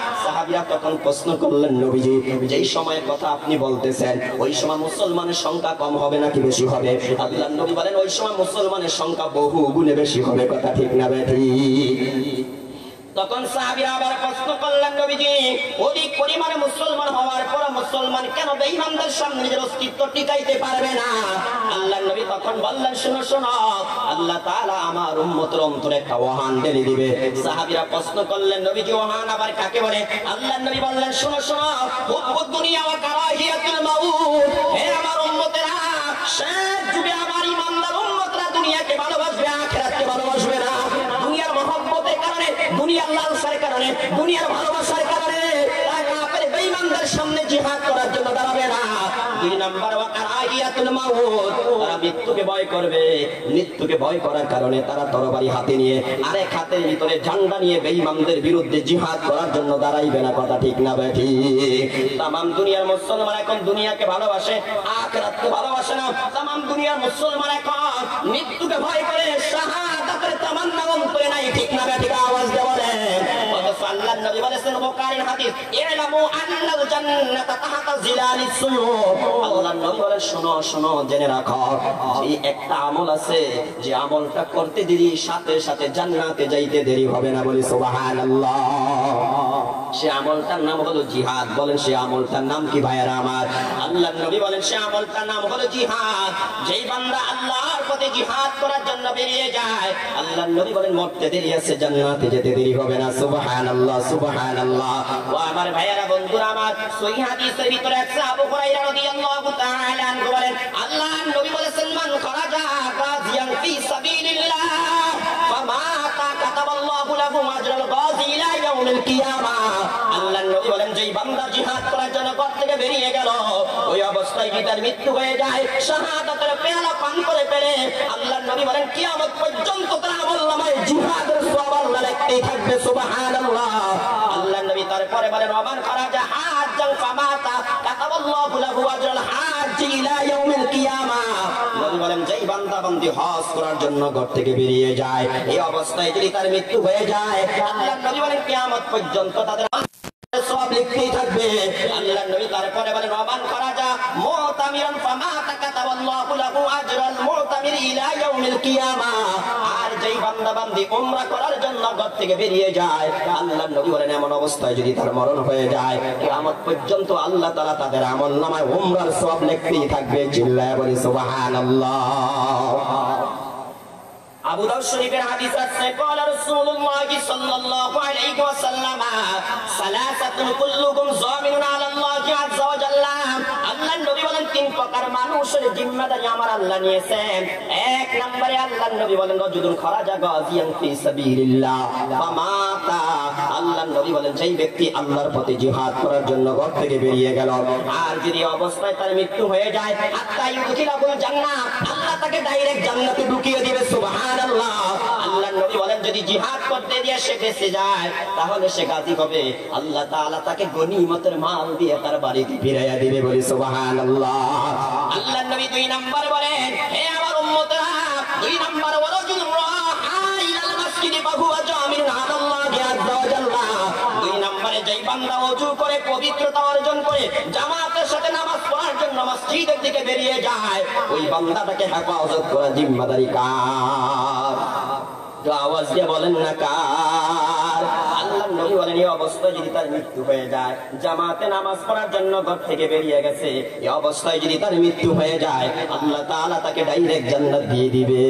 সাহাবীরা তখন প্রশ্ন করলেন, নবীজি যেই সময়ের কথা আপনি বলতেছেন ওই সময় মুসলমানের সংখ্যা কম হবে নাকি বেশি হবে? আল্লাহর নবী বলেন, ওই সময় মুসলমানের সংখ্যা বহু গুণে বেশি হবে। কথা ঠিক না বেঠিক? তখন সাহাবীরা আবার প্রশ্ন করলেন, নবীজি অধিক পরিমাণে মুসলমান হওয়ার পর মুসলমান কেন বেঈমানদের সামনে নিজের অস্তিত্ব টিকাইতে পারবে না? আল্লাহর নবী তখন বললেন, শোনো শোনো, আল্লাহ তাআলা আমার উম্মতের অন্তরে একটা ওয়াহান ঢেলে দিবে। সাহাবীরা প্রশ্ন করলেন, নবীজি ওয়াহান আবার কাকে বলে? আল্লাহর নবী বললেন, শোনো শোনো, হুব্বুদ দুনিয়া ওয়া কারাহিয়াতুল মাউত। হে আমার উম্মতেরা, শেষ যুগে আমার ঈমানদার উম্মতরা দুনিয়াকে ভালোবাসবে, আখিরাতকে ভালোবাসবে না। দুনিয়ার মহব্বতের কারণে, দুনিয়ার লালসার কারণে, দুনিয়ার ভালোবাসার কারণে তারা কাফের বেঈমানদের সামনে জিহাদ করার জন্য দাঁড়াবে না। দুই নাম্বার ওয়া কারাহিয়াতুল মাউত, তারা মৃত্যুকে ভয় করবে। মৃত্যুকে ভয় করার কারণে তারা তরবারি হাতে নিয়ে আরেক হাতের ভিতরে ঝান্ডা নিয়ে বেঈমানদের বিরুদ্ধে জিহাদ করার জন্য দাঁড়াইবে না। কথা ঠিক না বেঠিক? তামাম দুনিয়ার মুসলমান এখন দুনিয়াকে ভালোবাসে, আখিরাতকে ভালোবাসে না। তামাম দুনিয়ার মুসলমান এখন মৃত্যুকে ভয় করে, শাহাদাতের তামান্না অন্তরে নাই। ঠিক না বেঠিক? আওয়াজ দিয়ে বলেন। আল্লাহর নবী বলেছেন বুখারীর হাদিস, ইলামু আন্নাল জান্নাতা তাহতা জিলালিস সুয়ুফ। আল্লাহর নবী বলেন, শোনো শোনো, জেনে রাখো, এই একটা আমল আছে, যে আমলটা করতে দেরি সাথে সাথে জান্নাতে যাইতে দেরি হবে না। বলি সুবহানাল্লাহ। সে আমলটার নাম হলো জিহাদ। বলেন, সে আমলটার নাম কি ভাইয়ারা আমার? আল্লাহর নবী বলেন, সে আমলটার নাম হলো জিহাদ। যেই বান্দা আল্লাহর পথে জিহাদ করার জন্য বেরিয়ে যায়, আল্লাহর নবী বলেন, মরতে দেরি আছে, জান্নাতে যেতে দেরি হবে না। সুবহানাল্লাহ সুবহানাল্লাহ। ও আমার ভাইয়ারা, বন্ধুরা আমার, সহিহ হাদিসের ভিতরে আছে, আবু হুরায়রা রাদিয়াল্লাহু তাআলা আনহু বলেন, আল্লাহর নবী বলেছেন, মান খারাজা গাজিয়ান ফি সাবিলিল্লাহ ফামাতা কাতাবাল্লাহু লাহু আজরাল গাজি ইলা ইয়াউমিল কিয়ামাহ। আল্লাহর নবী বলেন, যেই বান্দা জিহাদ করার জন্য ঘর থেকে বেরিয়ে গেল, ওই অবস্থায় যদি তার মৃত্যু হয়ে যায়, শাহাদাতের পেয়ালা পান করে ফেলে, আল্লাহর নবী বলেন, কিয়ামত পর্যন্ত তার আমলনামায় জিহাদের সওয়াব আল্লাহ লিখতেই থাকবে। সুবহানাল্লাহ। আল্লাহর নবী তারপরে বলেন, ওমান খারাজা হাজ্জান ফামাতা কাতাবাল্লাহু লাহু আজরাল হাজ্জি ইলা ইয়াউমিল কিয়ামাহ। নবী বলেন, যেই বান্দা বান্দি হজ করার জন্য ঘর থেকে বেরিয়ে যায়, এই অবস্থায় যদি তার মৃত্যু হয়ে যায়, আল্লাহর নবী বলেন, কিয়ামত পর্যন্ত তাদের সওয়াব লিখতেই থাকবে। আল্লাহর নবী তারপরে বলেন, ওমান খারাজা মুতামিরান ফামাতা কাতাবাল্লাহু লাহু আজরাল মুতামির ইলা ইয়াউমিল কিয়ামাহ। আর যেই বান্দা বান্দি উমরা করার জন্য ঘর থেকে বেরিয়ে যায়, আল্লাহর নবী বলেন, এমন অবস্থায় যদি তার মরণ হয়ে যায়, কিয়ামত পর্যন্ত আল্লাহ তাআলা তাদের আমলনামায় উমরার সওয়াব লিখতেই থাকবে। চিল্লায়ে বলি সুবহানাল্লাহ। আবু দাউদ শরীফের হাদিস আছে, ক্বালা রাসূলুল্লাহ সাল্লাল্লাহু আলাইহি ওয়াসাল্লাম, সালাসাতুন কুল্লুকুম যামিনুন আলাল্লাহি আযজা ওয়া জাল্লা। আল্লাহর নবী বলেন, তিন প্রকার মানুষের জিম্মাদারি আমার আল্লাহ নিয়েছেন। এক নম্বরে আল্লাহর নবী বলেন, রাজুলুন খারাজা গাজিয়ান ফি সাবিলিল্লাহ ফামাতা। আল্লাহর নবী বলেন, যেই ব্যক্তি আল্লাহর পথে জিহাদ করার জন্য ঘর থেকে বেরিয়ে গেল, আর যদি অবস্থায় তার মৃত্যু হয়ে যায়, হাত্তা ইউদখিলাহুল জান্নাহ, আল্লাহ তাকে ডাইরেক্ট জান্নাতে ঢুকিয়ে দিবে। সুবহানাল্লাহ। আল্লাহর নবী বলেন, যদি জিহাদ করতে দিয়ে সে বেঁচে যায়, তাহলে সে গাজী হবে, আল্লাহ তাআলা তাকে গনিমতের মাল দিয়ে তার বাড়িতে ফিরাইয়া দিবে। বলি সুবহানাল্লাহ। আল্লাহর নবী দুই নাম্বার বলেন, হে আমার উম্মতরা, দুই নাম্বার ওয়ারাজুলুন রাহা ইলাল মাসজিদি ফাহুয়া জামিনুন আলাল্লাহি আযজা ওয়া জাল্লা। দুই নম্বরে যেই বান্দা ওযু করে পবিত্রতা অর্জন করে জামাতের সাথে নামাজ পড়ার জন্য মসজিদের দিকে বেরিয়ে যায়, ওই বান্দাটাকে হেফাজত করা জিম্মাদারি কার? তো আওয়াজ দিয়ে বলেন না কার? আল্লাহর নবী বলেন, এই অবস্থায় যদি তার মৃত্যু হয়ে যায়, জামাতে নামাজ পড়ার জন্য ঘর থেকে বেরিয়ে গেছে, এই অবস্থায় যদি তার মৃত্যু হয়ে যায়, আল্লাহ তাআলা তাকে ডাইরেক্ট জান্নাত দিয়ে দিবে।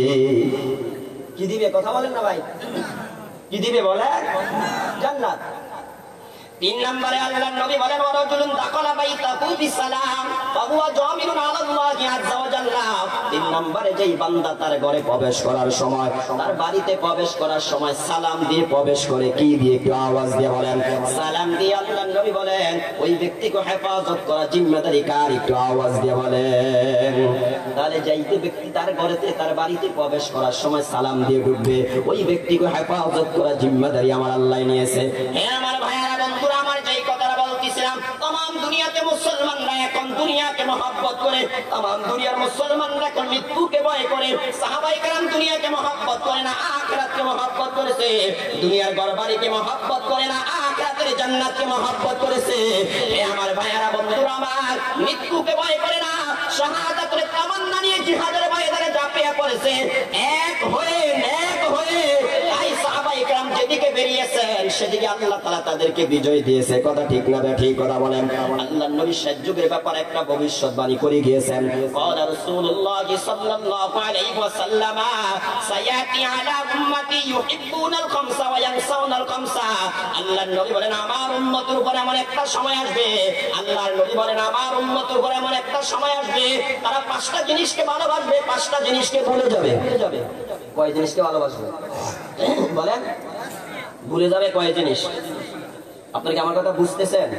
কি দিবে? কথা বলেন না ভাই, কি দিবে বলেন? জান্নাত। তিন নম্বরে আল্লাহর নবী বলেন, ওয়ারাজুলুন দাখালা বাইতাহু বিসালাম ফাহুয়া জামিনুন আলাল্লাহি আযজা ওয়া জাল্লা। তিন নম্বরে যেই বান্দা তার ঘরে প্রবেশ করার সময়, তার বাড়িতে প্রবেশ করার সময় সালাম দিয়ে প্রবেশ করে, কি দিয়ে? একটু আওয়াজ দিয়ে বলেন। সালাম দিয়ে। আল্লাহর নবী বলেন, ওই ব্যক্তিকে হেফাজত করা জিম্মাদারি কার? একটু আওয়াজ দিয়ে বলেন। তাহলে যেই ব্যক্তি তার ঘরেতে, তার বাড়িতে প্রবেশ করার সময় সালাম দিয়ে ঢুকবে, ওই ব্যক্তিকে হেফাজত করা জিম্মাদারি আমার আল্লাহ নিয়েছে। হে আমার ভাইয়েরা, বন্ধুরা আমার, যেই কথাটা বলতেছিলাম, तमाम দুনিয়াতে মুসলমানরা এখন দুনিয়াকে মহব্বত করে, तमाम দুনিয়ার মুসলমানরা এখন মৃত্যুকে ভয় করে। সাহাবায়ে কেরাম দুনিয়াকে মহব্বত করে না, আখিরাতকে মহব্বত করেছে। দুনিয়ার ঘরবাড়িকে মহব্বত করে না, আখিরাতের জান্নাতকে মহব্বত করেছে। এ আমার ভাইয়েরা, বন্ধুরা আমার, মৃত্যুকে ভয় করে না, শাহাদাতের তামান্না নিয়ে জিহাদের ময়দানে ঝাঁপিয়ে পড়েছে। এক হয়ে তাই সাহাবায়ে কেরাম যেদিকে বেরিয়েছেন সেদিকে আল্লাহ তাআলা তাদেরকে বিজয় দিয়েছে। কথা ঠিক না ঠিক কথা বলেন। আল্লাহর নবী শেষ যুগের ব্যাপারে একটা ভবিষ্যৎবাণী করে গিয়েছেন। ক্বালা রাসূলুল্লাহ সাল্লাল্লাহু আলাইহি ওয়াসাল্লাম সায়াতি আলা উম্মতি ইউহিব্বুনাল খামসা ওয়া ইয়ানসাউনাল খামসা। আল্লাহর নবী বলেন আমার উম্মতের উপর এমন একটা সময় আসবে, আল্লাহর নবী বলেন আমার উম্মতের উপর এমন একটা সময় আসবে, তারা পাঁচটা জিনিসকে ভালোবাসবে, পাঁচটা জিনিসকে ভুলে যাবে। কয় জিনিসকে ভালোবাসবে বলেন? ভুলে যাবে কয় জিনিস? আপনারা কি আমার কথা বুঝতেছেন?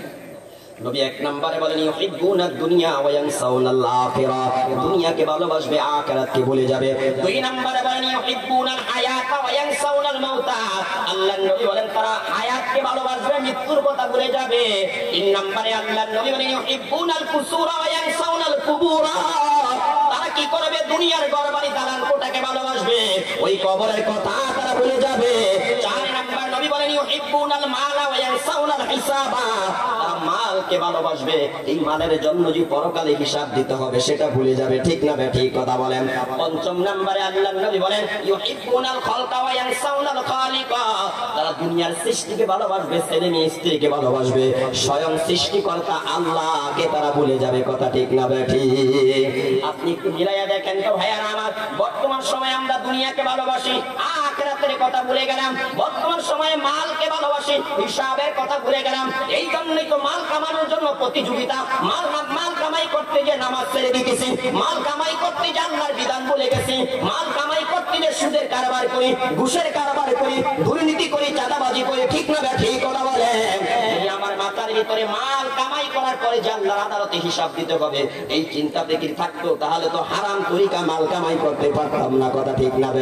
নবী এক নম্বরে বলেন ইউহিব্বুনাদ দুনিয়া ওয়া ইয়ানসাউনাল আখিরা, দুনিয়াকে ভালোবাসবে, আখিরাতকে ভুলে যাবে। দুই নম্বরে বলেন ইউহিব্বুনাল হায়াতা ওয়া ইয়ানসাউনাল মাউতা, আল্লাহর নবী বলেন তারা হায়াতকে ভালোবাসবে, মৃত্যুর কথা ভুলে যাবে। তিন নম্বরে আল্লাহর নবী বলেন ইউহিব্বুনাল কুসুরা ওয়া ইয়ানসাউনাল কুবুরা, তারা কি করবে? দুনিয়ার ঘরবাড়ি দালান কোটাকে ভালোবাসবে, ওই কবরের কথা তারা ভুলে যাবে। চার নম্বর নবী বলেন ইউহিব্বুনাল মালা ওয়া ইয়ানসাউনাল হিসাবা, তারা মালকে ভালোবাসবে, এই মালের জন্য যে পরকালে হিসাব দিতে হবে সেটা ভুলে যাবে। ঠিক না ঠিক কথা বলেন? পঞ্চম নম্বরে আল্লাহর নবী বলেন ইউহিব্বুনাল খালকা ওয়া ইয়ানসাউনাল খালিকা, তারা দুনিয়ার সৃষ্টিকে ভালোবাসবে, ছেলে মেয়ে স্ত্রীকে ভালোবাসবে, স্বয়ং সৃষ্টিকর্তা আল্লাহকে তারা ভুলে যাবে। কথা ঠিক না ঠিক? আপনি একটু মিলাইয়া দেখেন তো ভাইয়ারা আমার, বর্তমান সময়ে আমরা দুনিয়াকে ভালোবাসি, আখিরাতের কথা ভুলে গেলাম। বর্তমান সময়ে মালকে ভালোবাসি, হিসাবের কথা ভুলে গেলাম। এই জন্যই তো মাল কামানোর জন্য প্রতিযোগিতা, মাল কামাই করতে যে নামাজ ছেড়ে দিতেছি, মাল কামাই করতে যে আল্লাহর বিধান ভুলে গেছি, মাল কামাই করতে যে সুদের কারবার করি, ঘুষের কারবার করি, দুর্নীতি করি, চাঁদাবাজি করি। ঠিক না ঠিক কথা বলে? আমার মাথার ভিতরে মাল কামাই করার পরে যে আল্লাহর আদালতে হিসাব দিতে হবে, এই চিন্তা থেকে থাকতো তাহলে তো হারাম তরিকা মাল কামাই করতে পারতাম না। কথা ঠিক না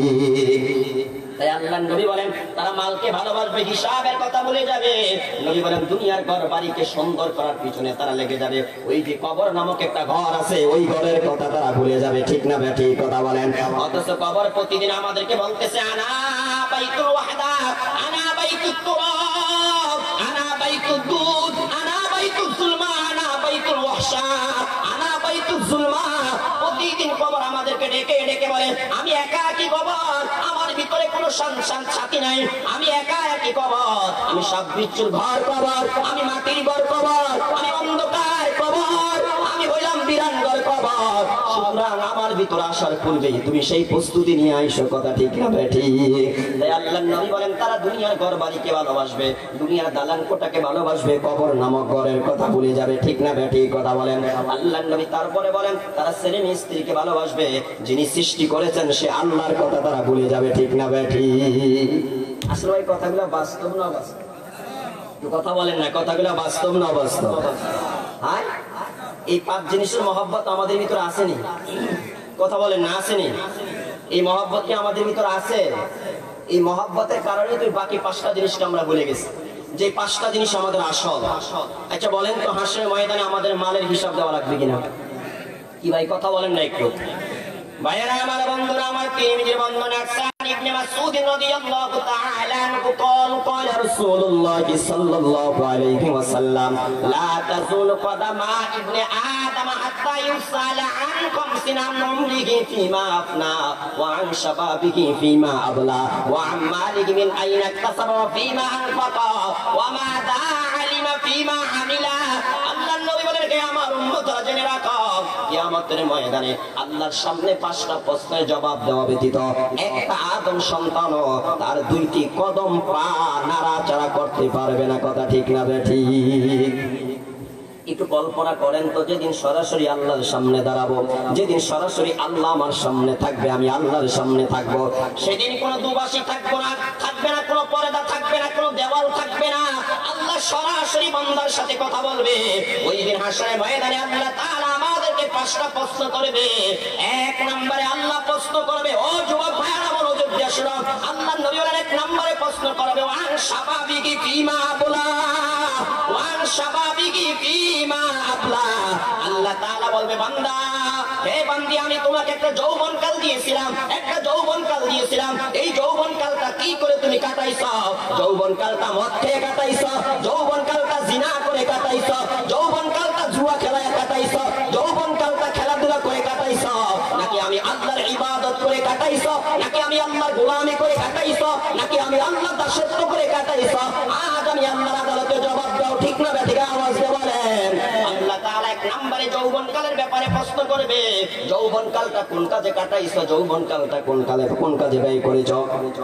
ঠিক? তাই আল্লাহর নবী বলেন তারা মালকে ভালোবাসবে, হিসাবের কথা ভুলে যাবে। নবী বলেন দুনিয়ার ঘর বাড়িকে সুন্দর করার পিছনে তারা লেগে যাবে, ওই যে কবর নামক একটা ঘর আছে ওই ঘরের কথা তারা ভুলে যাবে। ঠিক না ঠিক কথা বলেন? অথচ কবর প্রতিদিন আমাদেরকে বলতেছে আনা বাইতুল ওয়াহদা, আনা বাইতুত তুরাব, আনা বাইতুদ দুদ, আনা বাইতুজ যুলমা, আনা বাইতুল ওয়াহশা, আনা বাইতুজ যুলমা। প্রতিদিন কবর আমাদেরকে ডেকে ডেকে বলে আমি একা একই কবর, আমার ভিতরে কোনো সাথী নাই, আমি একা একই কবর, আমি সব বিচ্ছুর ঘর কবর, আমি মাটির ঘর কবর, আমি অন্ধকার কবর, আমি হইলাম বিরানগর কবর। সুতরাং আমার ভিতরে আসার পূর্বেই তুমি সেই প্রস্তুতি নিয়ে আইসো। কথা ঠিক না ঠিক? তাই আল্লাহর নবী বলেন তারা দুনিয়ার ঘর বাড়িকে ভালোবাসবে, দুনিয়ার দালান কোটাকে ভালোবাসবে, কবর নামক ঘরের কথা ভুলে যাবে। ঠিক না ঠিক কথা বলেন? আল্লাহর নবী তারপরে বলেন তারা ছেলে মেয়ে স্ত্রীকে ভালোবাসবে, যিনি সৃষ্টি করেছেন সে আল্লাহর কথা তারা ভুলে যাবে। ঠিক না ঠিক? আসলে এই কথাগুলো বাস্তব না বাস্তব? কথা বলেন না, কথাগুলো বাস্তব না বাস্তব? হ্যাঁ, এই পাঁচ জিনিসের মহব্বত আমাদের ভিতরে আসেনি। কথা বলেন না, আসেনি? এই মহব্বত কি আমাদের ভিতরে আছে? এই মহব্বতের কারণে তুই বাকি পাঁচটা জিনিসকে আমরা ভুলে গেছি, যে পাঁচটা জিনিস আমাদের আসল। আচ্ছা বলেন তো, হাসরের ময়দানে আমাদের মালের হিসাব দেওয়া লাগবে কিনা? কি ভাই কথা বলেন না একটু? ভাইয়েরা আমার, বন্ধুরা আমার, তিরমিজির বর্ণনা ইবনে মাসউদ রাদিয়াল্লাহু তাআলা আনহু قال رسول الله صلى الله عليه وسلم لا تزول قدم ابن آدم حتى يسأل عن خمس عن عمره فيما أفنى وعن شبابه فيما أبلى وعن ماله من أين اكتسب وفيما أنفق وماذا علم فيما عمل। আল্লাহর নবী বলেন হে আমার উম্মতরা জেনে রাখো, কিয়ামতের ময়দানে আল্লাহর সামনে পাঁচটা প্রশ্নের জবাব দেওয়া ব্যতীত একটা আদম সন্তানও তার দুইটি কদম পা নাড়াচাড়া করতে পারবে না। কথা ঠিক না ঠিক? একটু কল্পনা করেন তো, যেদিন সরাসরি আল্লাহর সামনে দাঁড়াবো, যেদিন সরাসরি আল্লাহ আমার সামনে থাকবে, আমি আল্লাহর সামনে থাকবো, সেদিন কোনো দুবাসী থাকবো না, থাকবে না কোনো পর্দা, থাকবে না কোনো দেওয়াল, থাকবে না। আল্লাহ সরাসরি বান্দার সাথে কথা বলবে। ওই দিন হাসরের ময়দানে আল্লাহ তাআলা আমাদেরকে পাঁচটা প্রশ্ন করবে। এক নম্বরে আল্লাহ প্রশ্ন করবে, ও যুবক ভাইরা মনোযোগ দিয়ে শুনো, আল্লাহর নবী বলেন এক নম্বরে প্রশ্ন করবে ওয়ান শাবাবিকি ফিমা আবলা, ওয়ান শাবাবিকি ফিমা আবলা। আল্লাহ তাআলা বলবে বান্দা, হে বান্দি, আমি তোমার তোমাকে একটা যৌবনকাল দিয়েছিলাম, একটা যৌবনকাল দিয়েছিলাম, এই যৌবনকালটা কি করে তুমি কাটাইছো? যৌবনকালটা মদ খেয়ে কাটাইছো, যৌবনকালটা জিনা করে কাটাইছো, যৌবনকালটা জুয়া খেলায় কাটাইছো, যৌবনকালটা খেলাধুলা করে কাটাইছো, নাকি আমি আল্লাহর ইবাদত করে কাটাইছো, নাকি আমি আল্লাহর গোলামি করে কাটাইছো, নাকি আমি আল্লাহর দাসত্ব করে কাটাইছো? আজ আমি আল্লাহর আদালতে জবাব দাও, ঠিক না বেঠিক? আওয়াজ দিয়ে বলেন। আল্লাহ তাআলা এক নম্বরে যৌবনকালের ব্যাপারে প্রশ্ন করবে, যৌবনকালটা কোন কাজে কাটাইছো, যৌবনকালটা কোন কাজে ব্যয় করেছো?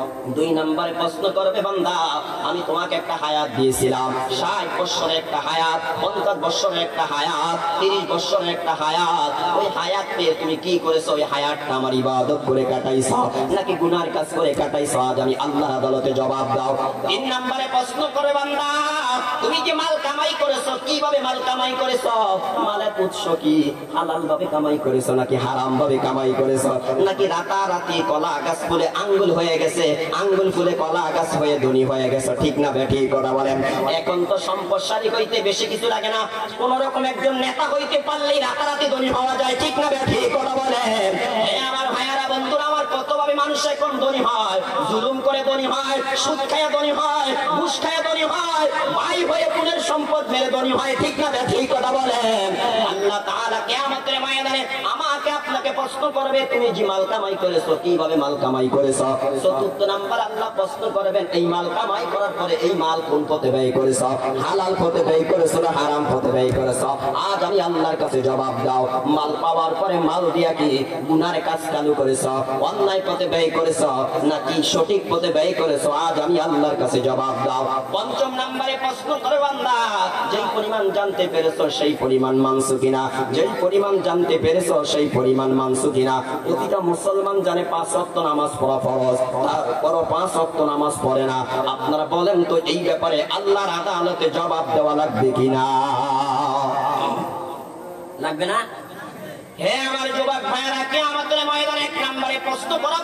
2 নম্বরে প্রশ্ন করবে, বান্দা আমি তোমাকে একটা হায়াত দিয়েছিলাম, 60 বছরের একটা হায়াত, 50 বছরের একটা হায়াত, 30 বছরের একটা হায়াত, ওই হায়াত পেয়ে তুমি কি করেছো? ওই হায়াতটা আমার ইবাদত করে কাটাইছো নাকি গুনার কাজ করে কাটাইছো? আজ আমি আল্লাহর আদালতে জবাব দাও। 3 নম্বরে প্রশ্ন করে, বান্দা তুমি যে মাল কামাই করেছো, কিভাবে মাল কামাই করেছো? মালের উৎস কি? হালাল ভাবে কামাই করেছো নাকি হারাম ভাবে কামাই করেছো? নাকি রাতারাতি কলা গাছ ফুলে আঙ্গুল হয়ে গেছে, আঙ্গুল ফুলে কলা গাছ হয়ে ধনী হয়ে গেছে? ঠিক না বেঠিক কথা বলেন? এখন তো সম্পদশালী হইতে বেশি কিছু লাগে না, কোন রকম একজন নেতা হইতে পারলেই রাতারাতি ধনী হওয়া যায়, ঠিক না বেঠিক কথা বলেন? আমার ভাইয়ারা বন্ধুরা আমার, কতভাবে মানুষ এখন ধনী হয়, জুলুম করে ধনী হয়, সুদ খায় ধনী হয়, ঘুষ খায় ধনী হয়, ভাই হয়ে পুনের সম্পদ মেরে ধনী হয়, ঠিক না বেঠিক কথা বলেন? আল্লাহ তাআলা কিয়ামতের ময়দানে আমাকে আপনাকে প্রশ্ন করবে, তুমি যে মাল কামাই করেছো, কিভাবে মাল কামাই করেছো? 4 নাম্বার আল্লাহ প্রশ্ন করবেন, এই মাল কামাই করার পরে এই মাল কোন পথে ব্যয় করেছো? হালাল পথে ব্যয় করেছো না হারাম পথে ব্যয় করেছো? আজ আমি আল্লাহর কাছে জবাব দাও। মাল পাওয়ার পরে মাল দিয়া কি গুনার কাজ চালু করেছো, অন্যায় পথে ব্যয় করেছো নাকি সঠিক পথে ব্যয় করেছো? আজ আমি আল্লাহর কাছে জবাব দাও। 5 নম্বরে প্রশ্ন করে, বান্দা যেই পরিমাণ জানতে পেরেছো সেই পরিমাণ মানছো কিনা? যেই পরিমাণ জানতে পেরেছো সেই পরিমাণ মানছো কিনা? প্রতিটা মুসলমান জানে 5 ওয়াক্ত নামাজ পড়া ফরজ, তারপরও 5 ওয়াক্ত নামাজ পড়ে না। আপনারা বলেন তো এই ব্যাপারে আল্লাহর আদালতে জবাব দেওয়া লাগবে কিনা? লাগবে না? হে আমার যুবক ভাইয়েরা, কিয়ামতের ময়দানে 1 নম্বরে প্রশ্ন করা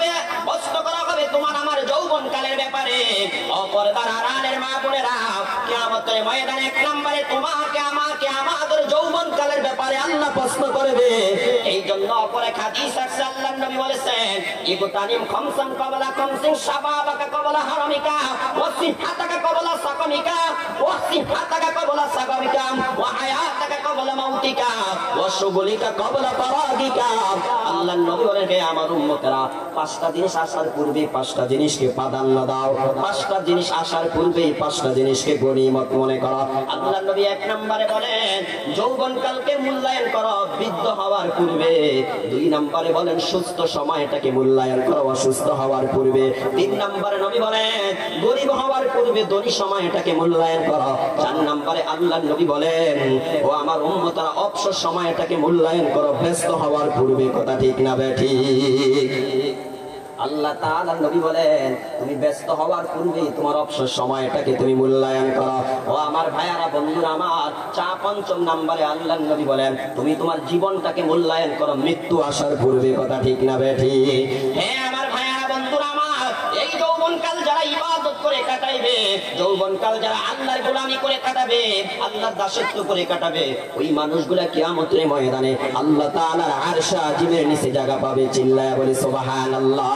হবে তোমার আমার যৌবনকালের ব্যাপারে। অপরদার আড়ালের মা বোনেরা, কিয়ামতের ময়দানে 1 নম্বরে তোমাকে আমাকে আমাদের যৌবনকালের ব্যাপারে আল্লাহ প্রশ্ন করবে। এই জন্য অপরে হাদিস আছে, আল্লাহর নবী বলেছেন, ইবতানিম খামসান ক্বাবলা খামসিন শাবাবাকা ক্বাবলা হারামিকা ওয়া সিহহাতাকা ক্বাবলা সাকামিকা ওয়া সিহহাতাকা ক্বাবলা সাকামিকা ওয়া হায়াতাকা ক্বাবলা মাউতিকা ওয়া শুগুলিকা ক্বাবলা ফারাগিকা। আল্লাহর নবী বলেন, হে আমার উম্মতেরা, 5টা জিনিস আসার পূর্বে 5টা জিনিসকে প্রাধান্য দাও, 5টা জিনিস আসার পূর্বে 5টা জিনিসকে গনিমত মনে করো। আল্লাহর নবী 1 নম্বরে বলেন যৌবনকালকে মূল্যায়ন করো বৃদ্ধ হওয়ার পূর্বে। 2 নম্বরে বলেন সুস্থ সময়টাকে মূল্যায়ন করো অসুস্থ হওয়ার পূর্বে। 3 নম্বরে নবী বলেন গরিব হওয়ার পূর্বে ধনী সময়টাকে মূল্যায়ন করো। 4 নম্বরে আল্লাহর নবী বলেন, ও আমার উম্মতরা, অবসর সময়টাকে মূল্যায়ন করো ব্যস্ত হওয়ার পূর্বে। কথা ঠিক না বেঠিক? আল্লাহ তাআলা নবী বলেন, তুমি ব্যস্ত হওয়ার পূর্বে তোমার অবসর সময়টাকে তুমি মূল্যায়ন করো। ও আমার ভাইয়ারা বন্ধুরা আমার, 5 নম্বরে আল্লাহর নবী বলেন, তুমি তোমার জীবনটাকে মূল্যায়ন করো মৃত্যু আসার পূর্বে। কথা ঠিক না বেঠিক? হ্যাঁ আমার ভাইয়ারা বন্ধুরা আমার, এই যৌবনকাল যারা ইবাদত করে কাটাইবে, যৌবনকাল যারা আল্লাহর গোলামি করে কাটাবে, আল্লাহর দাসত্ব করে কাটাবে, ওই মানুষগুলা কিয়ামতের ময়দানে আল্লাহ তাআলার আরশ আজিমের নিচে জায়গা পাবে। চিল্লায়া বলি সুবহানাল্লাহ।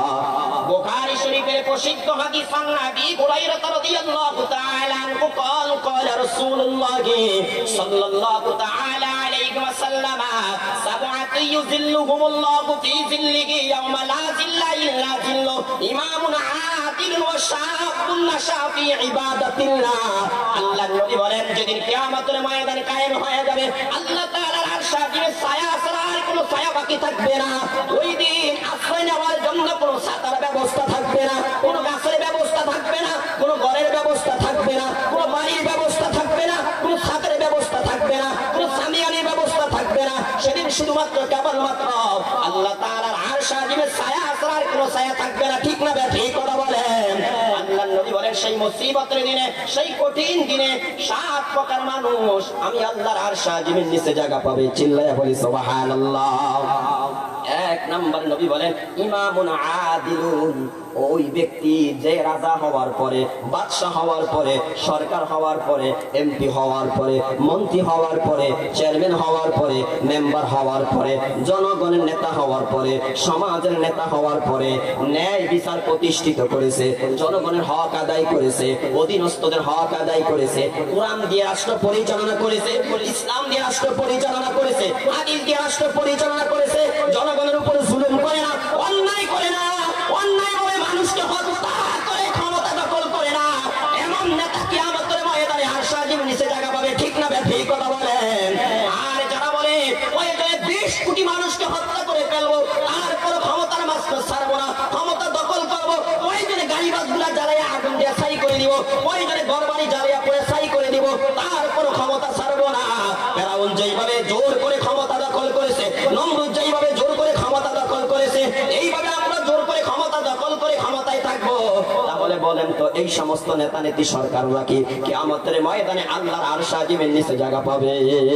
বুখারী শরীফের প্রসিদ্ধ হাদিস, নবী হুরায়রা রাদিয়াল্লাহু তাআলা আনহু قال رسول الله صلى الله تعالى عليه وسلم سبعة يظلهم الله في ظله يوم لا ظل إلا ظله إمام عادل وشاب نشأ في عبادة الله। আল্লাহর নবী বলেন, যেদিন কিয়ামতের ময়দানে কায়েম হয়ে যাবে আল্লাহ তাআলার আরশ আজিমের ছায়া ছাড়া আর কোনো ছায়া বাকি থাকবে না। ওই দিন আশ্রয় নেওয়ার জন্য কোনো ছাতার ব্যবস্থা থাকবে না, কোনো গাছের ব্যবস্থা থাকবে না, কোনো ঘরের ব্যবস্থা থাকবে না, কোনো বাড়ির ব্যবস্থা থাকবে না, কোনো ছাদের ব্যবস্থা থাকবে না, কোনো সামিয়ানির ব্যবস্থা থাকবে না। সেদিন শুধুমাত্র কেবলমাত্র আল্লাহ তাআলার আরশ আজিমের ছায়া ছাড়া আর কোনো ছায়া থাকবে না। ঠিক না বেঠিক কথা বলেন? আল্লাহর নবী বলেন, সেই মুসিবতের দিনে, সেই কঠিন দিনে 7 প্রকার মানুষ আমি আল্লাহর আরশ আজিমের নিচে জায়গা পাবে। চিল্লায়া বলি সুবহানাল্লাহ। 1 নম্বর নবী বলেন ইমামুন আদিলুন, ওই ব্যক্তি যে রাজা হওয়ার পরে, বাদশাহ হওয়ার পরে, সরকার হওয়ার পরে, এমপি হওয়ার পরে, মন্ত্রী হওয়ার পরে, চেয়ারম্যান হওয়ার পরে, মেম্বার হওয়ার পরে, জনগণের নেতা হওয়ার পরে, সমাজের নেতা হওয়ার পরে ন্যায় বিচার প্রতিষ্ঠিত করেছে, জনগণের হক আদায় করেছে, অধীনস্থদের হক আদায় করেছে, কোরআন দিয়ে রাষ্ট্র পরিচালনা করেছে, ইসলাম দিয়ে রাষ্ট্র পরিচালনা করেছে, হাদিস দিয়ে রাষ্ট্র পরিচালনা করেছে, জনগণের উপরে জুলুম করে না, অন্যায় করে না, অন্যায়ভাবে মানুষকে হত্যা করে ক্ষমতা দখল করে না, এমন নেতা কিয়ামতের ময়দানে আরশার নিচে জায়গা পাবে। ঠিক না ঠিক কথা বলেন? আর যারা বলে ওই যে 20 কোটি মানুষকে হত্যা করে ফেলবো, তারপর ক্ষমতার মাস্টার ছাড়বো না, ক্ষমতা দখল করবো, ওই জন্য গাড়িবাসগুলা জ্বালাইয়া আগুন দিয়ে ছাই করে দিব, ওই জন্য ঘরবাড়ি জ্বালাইয়া পরে ছাই করে দিব, তারপর ক্ষমতা ছাড়বো না। ফেরাউন যেইভাবে জোর করে ক্ষমতা দখল করেছে, নমরুদ যেইভাবে জোর করে ক্ষমতা দখল করেছে, এইভাবে আমরা জোর করে ক্ষমতা দখল করে ক্ষমতায় থাকবো। তাহলে বলেন তো এই সমস্ত নেতা নেত্রী সরকাররা কি কিয়ামতের ময়দানে আল্লাহর আরশ আজিমের নিচে জায়গা পাবে?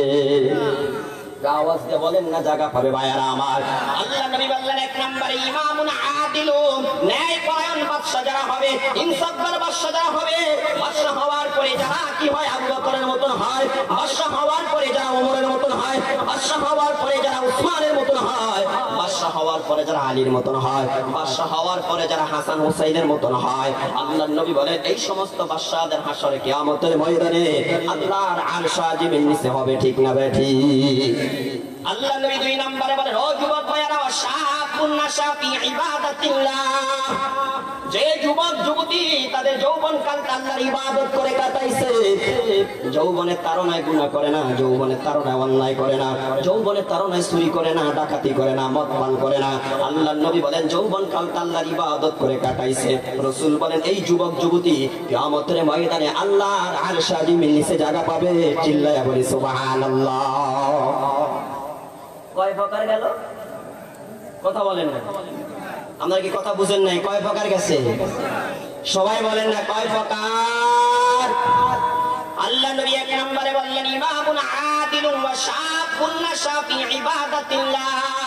আওয়াজ দিয়ে বলেন না জায়গা পাবে ভাইয়ারা আমার। আল্লাহ নবী বললেন 1 নম্বরে ইমামুন আদিলুন, ন্যায়পরায়ণ বাদশা যারা হবে, ইনসাফগার বাদশা যারা হবে, বাদশা হওয়ার পরে যারা কি হয় আবু বকরের মতন হয়, বাদশা হওয়ার পরে যারা ওমরের মতন হয়, বাদশা হওয়ার পরে যারা উসমানের মতন হয়, বাদশা হওয়ার পরে যারা আলীর মতন হয়, বাদশা হওয়ার পরে যারা হাসান হুসাইনের মতন হয়। আল্লাহ নবী বলেন এই সমস্ত বাদশাদের হাসরে কিয়ামতের ময়দানে আল্লাহর আরশ আজিমের নিচে হবে। ঠিক না ঠিক? আল্লাহ নবী 2 নম্বরে বলেন ও যুবক ভাইরা, শাআবুন নাশা ফি ইবাদাতিল্লাহ, যে যুবক যুবতী তাদের যৌবনকাল আল্লাহর ইবাদত করে কাটাইছে, যৌবনের তাড়নায় গুনাহ করে না, যৌবনের তাড়নায় অন্যায় করে না, যৌবনের তাড়নায় চুরি করে না, ডাকাতি করে না, মদ পান করে না। আল্লাহর নবী বলেন যৌবনকাল আল্লাহর ইবাদত করে কাটাইছে। রাসূল বলেন এই যুবক যুবতী কিয়ামতের ময়দানে আল্লাহর আরশ আজিমের নিচে জায়গা পাবে। চিল্লায়া বলি সুবহানাল্লাহ। কয় প্রকার গেল? কথা বলেন না, আপনারা কি কথা বুঝেন নাই? কয় প্রকার গেছে? সবাই বলেন না কয় প্রকার? আল্লাহ নবী 1 নম্বরে বললেন ইমামুন আদিলুন ওয়া শাআবুন নাশা ফি ইবাদাতিল্লাহ,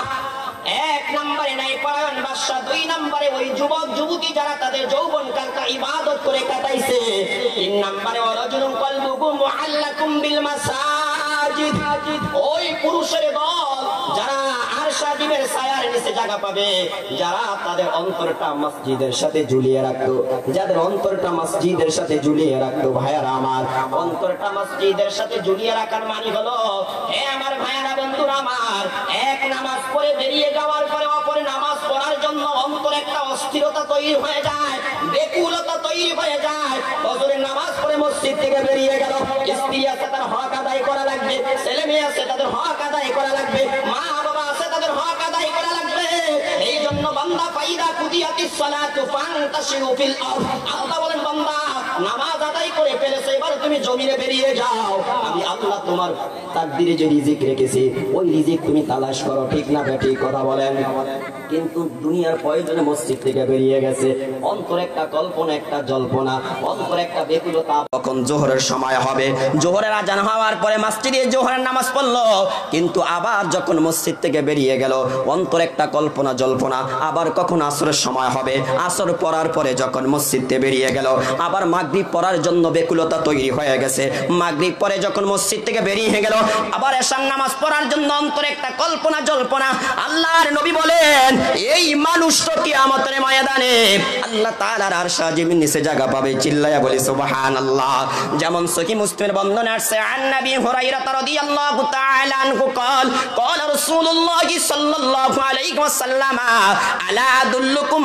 1 নম্বরে ন্যায়পরায়ণ বাদশা, 2 নম্বরে ওই যুবক যুবতী যারা তাদের যৌবনকালটা ইবাদত করে কাটাইছে, 3 নম্বরে ওয়ারাজুলুন কলবুহু মুআল্লাকুম বিল মাসাজিদ, ওই পুরুষের দল যারা আরশ আজিমের ছায়ার নিচে জায়গা পাবে, যারা তাদের অন্তরটা মসজিদের সাথে ঝুলিয়ে রাখতো, যাদের অন্তরটা মসজিদের সাথে ঝুলিয়ে রাখতো। ভাইয়ারা আমার, অন্তরটা মসজিদের সাথে ঝুলিয়ে রাখার মানে হলো, হে আমার ভাইয়ারা বন্ধুরা আমার, এক নামাজ পড়ে বেরিয়ে যাওয়ার পরে অপর নামাজ পড়ার জন্য অন্তরে একটা অস্থিরতা তৈরি হয়ে যায়, বেকুলতা তৈরি হয়ে যায়। ফজরের নামাজ পড়ে মসজিদ থেকে বেরিয়ে গেল, স্ত্রী আছে তার হক আদায় করা লাগবে, ছেলে মেয়ে আছে তাদের হক আদায় করা লাগবে, মা বাবা আছে তাদের হক আদায় করা লাগবে। এই জন্য বান্দা ফাইদা কুদিয়াতিস সালাতু ফান্তাশিরু ফিল আরদ, আল্লাহ বলেন বান্দা নামাজ আদায় করে ফেলেছে, এবার তুমি জমিনে বেরিয়ে যাও, আমি আল্লাহ তোমার তাকদিরে যে রিজিক রেখেছি ওই রিজিক তুমি তালাশ করো। ঠিক না ঠিক কথা বলেন? কিন্তু দুনিয়ার প্রয়োজনে মসজিদ থেকে বেরিয়ে গেছে, অন্তর একটা কল্পনা, একটা জল্পনা, অন্তর একটা বেকুলতা। তখন জোহরের সময় হবে, জোহরের আজান হওয়ার পরে মসজিদে জোহরের নামাজ পড়লো, কিন্তু আবার যখন মসজিদ থেকে বেরিয়ে গেল অন্তর একটা কল্পনা জল্পনা। আবার কখন আসরের সময় হবে, আসর পড়ার পরে যখন মসজিদ থেকে বেরিয়ে গেল, আবার মাগরিব পড়ার জন্য বেকুলতা তৈরি হয়ে গেছে, মাগরিব পরে যখন মসজিদ থেকে বেরিয়ে গেল, আবার এশার নামাজ পড়ার জন্য অন্তরে একটা কল্পনা জল্পনা। আল্লাহর নবী বলেন এই মানুষটা কিয়ামতের ময়দানে আল্লাহ তাআলার আরশ আজিমের নিচে জায়গা পাবে। চিল্লায়া বলি সুবহানাল্লাহ। যেমন সহিহ মুসলিমের বর্ণনা আছে, আন নবী হুরায়রা রাদিয়াল্লাহু তাআলা আনহু قال قال رسول الله صلى الله عليه وسلم الا ادلكم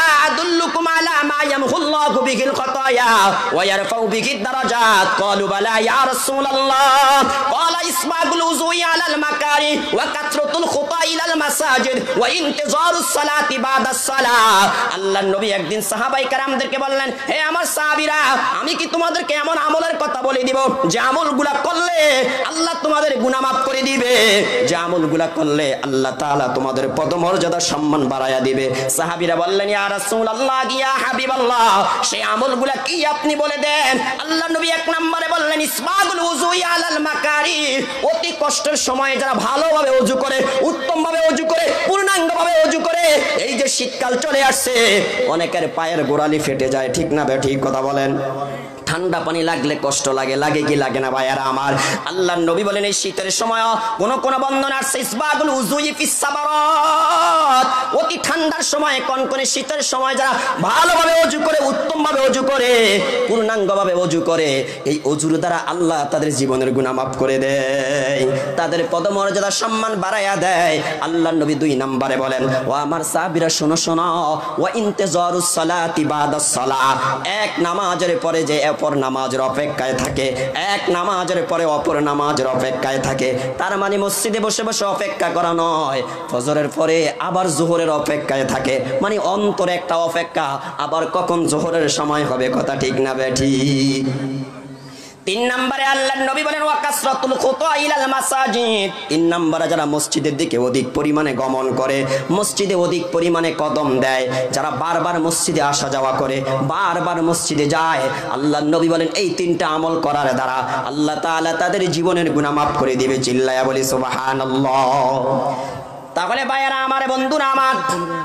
على ما يمحو الله به الخطايا ويرفع به الدرجات قالوا بلى يا رسول الله قال اسباغ الوضوء على المكاره وكثرة الخطى الى المساجد وانتظار الصلاه بعد الصلاه। আল্লাহর নবী একদিন সাহাবায়ে কেরামদেরকে বললেন, হে আমার সাহাবীরা, আমি কি তোমাদেরকে এমন আমলের কথা বলে দিব যে আমলগুলা করলে আল্লাহ তোমাদের গুনাহ মাফ করে দিবে, যে আমলগুলা করলে আল্লাহ তাআলা তোমাদের পদমর্যাদা সম্মান বাড়ায়া দিবে। সাহাবীরা বললেন ইয়া রাসূলুল্লাহ ইয়া হাবিবাল্লাহ, সেই আমলগুলা কি আপনি বলে দেন। আল্লাহ নবী এক নম্বরে বললেন ইসবাগুল উযুই আলাল মাকারি, অতি কষ্টের সময়ে যারা ভালোভাবে ওযু করে, উত্তমভাবে ওযু করে, পূর্ণাঙ্গভাবে ওযু করে। এই যে শীতকাল চলে আসছে, অনেকের পায়ের গোড়ালি ফেটে যায়, ঠিক না বে ঠিক কথা বলেন। ঠান্ডা পানি লাগলে কষ্ট লাগে, লাগে কি লাগে না ভাইয়ারা আমার? আল্লাহর নবী বলেন এই শীতের সময় কোন বন্ধন আসছে ইসবাগুল উযুই ফিস সামারাত, অতি ঠান্ডার সময় কনকনে শীতের সময় যারা ভালোভাবে ওযু করে, উত্তমভাবে ওযু করে, পূর্ণাঙ্গভাবে ওযু করে, এই ওযুর দ্বারা আল্লাহ তাদের জীবনের গুনাহ মাফ করে দেয়, তাদের পদমর্যাদা সম্মান বাড়ায়া দেয়। আল্লাহর নবী 2 নম্বরে বলেন ও আমার সাহাবীরা শোনো শোনো, ওয়া ইনতিজারুস সালাতি বাদাস সালাহ, এক নামাজের পরে যে অপর নামাজের অপেক্ষায় থাকে, এক নামাজের পরে অপর নামাজের অপেক্ষায় থাকে। তার মানে মসজিদে বসে বসে অপেক্ষা করা নয়, ফজরের পরে আবার যোহরের অপেক্ষায় থাকে, মানে অন্তরে একটা অপেক্ষা, আবার কখন যোহরের সময় হবে, কথা ঠিক না বেঠিক? 3 নম্বরে আল্লাহর নবী বলেন ওয়া কাসরাতুল খুতা ইলাল মাসাজিদ, 3 নম্বরে যারা মসজিদের দিকে অধিক পরিমাণে গমন করে, মসজিদে অধিক পরিমাণে কদম দেয়, যারা বারবার মসজিদে আসা যাওয়া করে, বারবার মসজিদে যায়, আল্লাহর নবী বলেন এই 3টা আমল করার দ্বারা আল্লাহ তাআলা তাদের জীবনের গুনাহ মাফ করে দিবে। চিল্লায়া বলি সুবহানাল্লাহ। তাহলে ভাইয়ারা আমার, বন্ধুরা আমার,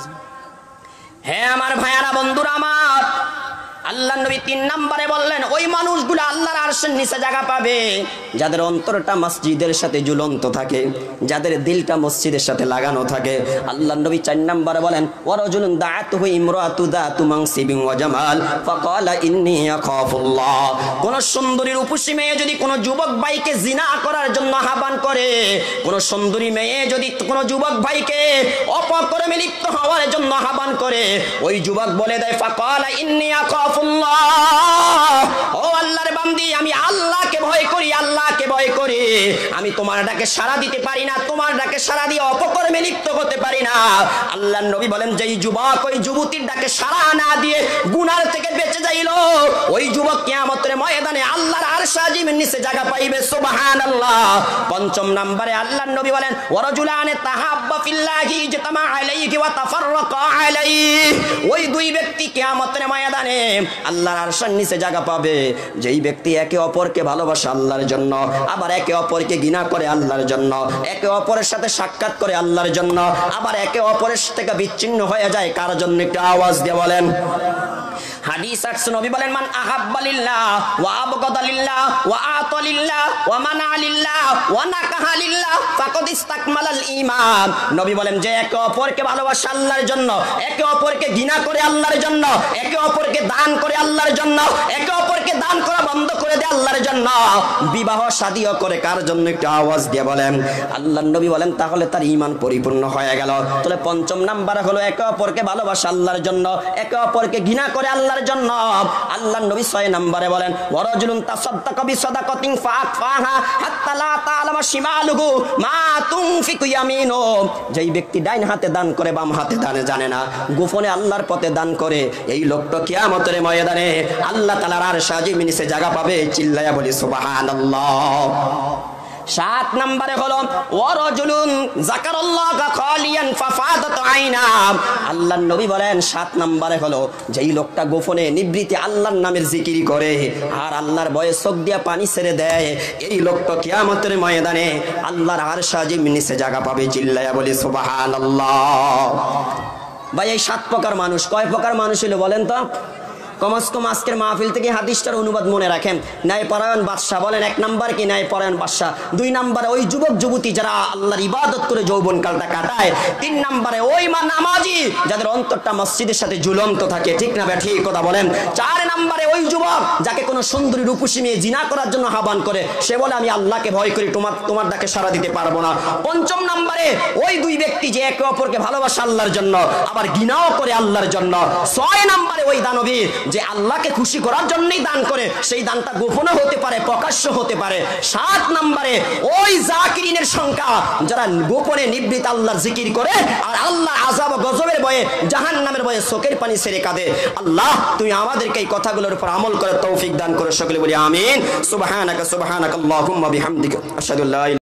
হ্যাঁ আমার ভাইয়ারা বন্ধুরা আমার, আল্লাহ নবী 3 নম্বরে বললেন ওই মানুষগুলো আল্লাহর আরশের নিচে জায়গা পাবে যাদের অন্তরটা মসজিদের সাথে ঝুলন্ত থাকে, যাদের দিলটা মসজিদের সাথে লাগানো থাকে। আল্লাহ নবী 4 নম্বরে বলেন ওয়ারাজুলুন দাআতুহু ইমরাতু দাতু মানসিবিন ওয়া জামাল ফাকালা ইন্নী আখাফুল্লাহ, কোন সুন্দরী রূপসী মেয়ে যদি কোন যুবক ভাইকে জিনা করার জন্য আহ্বান করে, কোন সুন্দরী মেয়ে যদি কোন যুবক ভাইকে অপকর্মে লিপ্ত হওয়ার জন্য আহ্বান করে, ওই যুবক বলে দেয় ফাকালা ইন্নী আখাফুল্লাহ, ও আল্লাহর বান্দি আমি আল্লাহকে ভয় করি, আল্লাহকে ভয় করি, আমি তোমার ডাকে সাড়া দিতে পারি না, তোমার ডাকে সাড়া দিয়ে অপকর্মে লিপ্ত হতে পারি না। আল্লাহর নবী বলেন যেই যুবক ওই যুবতীর ডাকে সাড়া না দিয়ে গুনাহ থেকে বেঁচে যাইল, ওই যুবক কিয়ামতের ময়দানে আল্লাহর আরশ আজিমের নিচে জায়গা পাইবে। সুবহানাল্লাহ। 5 নম্বরে আল্লাহর নবী বলেন ওয়ারাজুলানে তাহাব্বা ফিল্লাহি ইজতামা আলাইহি ওয়া তাফাররাকা আলাইহি, ওই 2 ব্যক্তি কিয়ামতের ময়দানে আল্লাহর আরশের নিচে জায়গা পাবে, যেই ব্যক্তি একে অপরকে ভালোবাসে আল্লাহর জন্য, আবার একে অপরকে ঘৃণা করে আল্লাহর জন্য, একে অপরের সাথে সাক্ষাৎ করে আল্লাহর জন্য, আবার একে অপরের থেকে বিচ্ছিন্ন হয়ে যায় কার জন্য? একটু আওয়াজ দিয়ে বলেন। হাদিস আসছে নবী বলেন মান আহাব্বা লিল্লাহ ওয়া আবগাদা লিল্লাহ ওয়া আতা লিল্লাহ ওয়া মানা লিল্লাহ ওয়া নাকাহা লিল্লাহ ফাকাদ ইসতাকমালাল ঈমান। নবী বলেন যে একে অপরকে ভালোবাসে আল্লাহর জন্য, একে অপরকে ঘৃণা করে আল্লাহর জন্য, একে অপরকে দান করে আল্লাহর জন্য, একে অপরকে দান করা বন্ধ করে দেয় আল্লাহর জন্য, বিবাহ শাদীও করে কার জন্য? একটু আওয়াজ দিয়ে বলেন। আল্লাহর নবী বলেন তাহলে তার ঈমান পরিপূর্ণ হয়ে গেল। তাহলে 5 নাম্বার হলো একে অপরকে ভালোবাসে আল্লাহর জন্য, একে অপরকে ঘৃণা করে আল্লাহর জন্য। আল্লাহর নবী 6 নম্বরে বলেন ওয়ারাজুলুন তাসাদদাকা বিসাদাকাতিন ফাআকফাহা হাত্তা লা তা'লামা শিমালুহু মা তুনফিকু ইয়ামিনু, যেই ব্যক্তি ডাইন হাতে দান করে বাম হাতে দানে জানে না, গোপনে আল্লাহর পথে দান করে, এই লোকটা কিয়ামতের ময়দানে আল্লাহ তাআলার আরশ আজিমের নিচে জায়গা পাবে। চিল্লায়া বলি সুবহানাল্লাহ। 7 নম্বরে হলো ওয়ারাজুলুন যাকারাল্লাহা খালিয়ান ফাফাদাত আইনা, আল্লাহর নবী বলেন 7 নম্বরে হলো যেই লোকটা গোপনে নিবৃত্তি আল্লাহর নামের জিকির করে আর আল্লাহর ভয়ে চোখ দিয়া পানি ছেড়ে দেয়, এই লোকটা কিয়ামতের ময়দানে আল্লাহর আরশ আজিমের নিচে জায়গা পাবে। চিল্লায়া বলি সুবহানাল্লাহ। ভাই এই 7 প্রকার মানুষ, কয় প্রকার মানুষ হলো বলেন তো? কমস কম আজকের মাহফিল থেকে হাদিসটার অনুবাদ মনে রাখেন। ন্যায়পরায়ণ বাদশাহ বলেন 1 নাম্বার কি ন্যায়পরায়ণ বাদশাহ, 2 নাম্বারে ওই যুবক যুবতী যারা আল্লাহর ইবাদত করে যৌবনকালটা কাটায়, 3 নাম্বারে ওই নামাজি যাদের অন্তরটা মসজিদের সাথে ঝুলন্ত থাকে, ঠিক না ঠিক কথা বলেন। 4 নাম্বারে ওই যুবক যাকে কোনো সুন্দরী রূপসী মেয়ে জিনা করার জন্য আহ্বান করে, সে বলে আমি আল্লাহকে ভয় করি, তোমার ডাকে সাড়া দিতে পারবো না। 5 নাম্বারে ওই 2 ব্যক্তি যে একে অপরকে ভালোবাসে আল্লাহর জন্য আবার ঘৃণাও করে আল্লাহর জন্য। 6 নাম্বারে ওই দানবী যে আল্লাহকে খুশি করার জন্যই দান করে, সেই দানটা গোপনে হতে পারে, প্রকাশ্য হতে পারে। 7 নম্বরে ওই জাকিরিনের সংখ্যা যারা গোপনে নিবৃত আল্লাহর জিকির করে আর আল্লাহ আযাব ও গজবের ভয়ে জাহান্নামের ভয়ে চোখের পানি ছেড়ে কাঁদে। আল্লাহ তুমি আমাদেরকে এই কথা কথাগুলোর উপর আমল করে তৌফিক দান করে সকলে বলি আমিন। সুবহানাকা সুবহানাকাল্লাহুম্মা বিহামদিকা আশহাদু আল্লা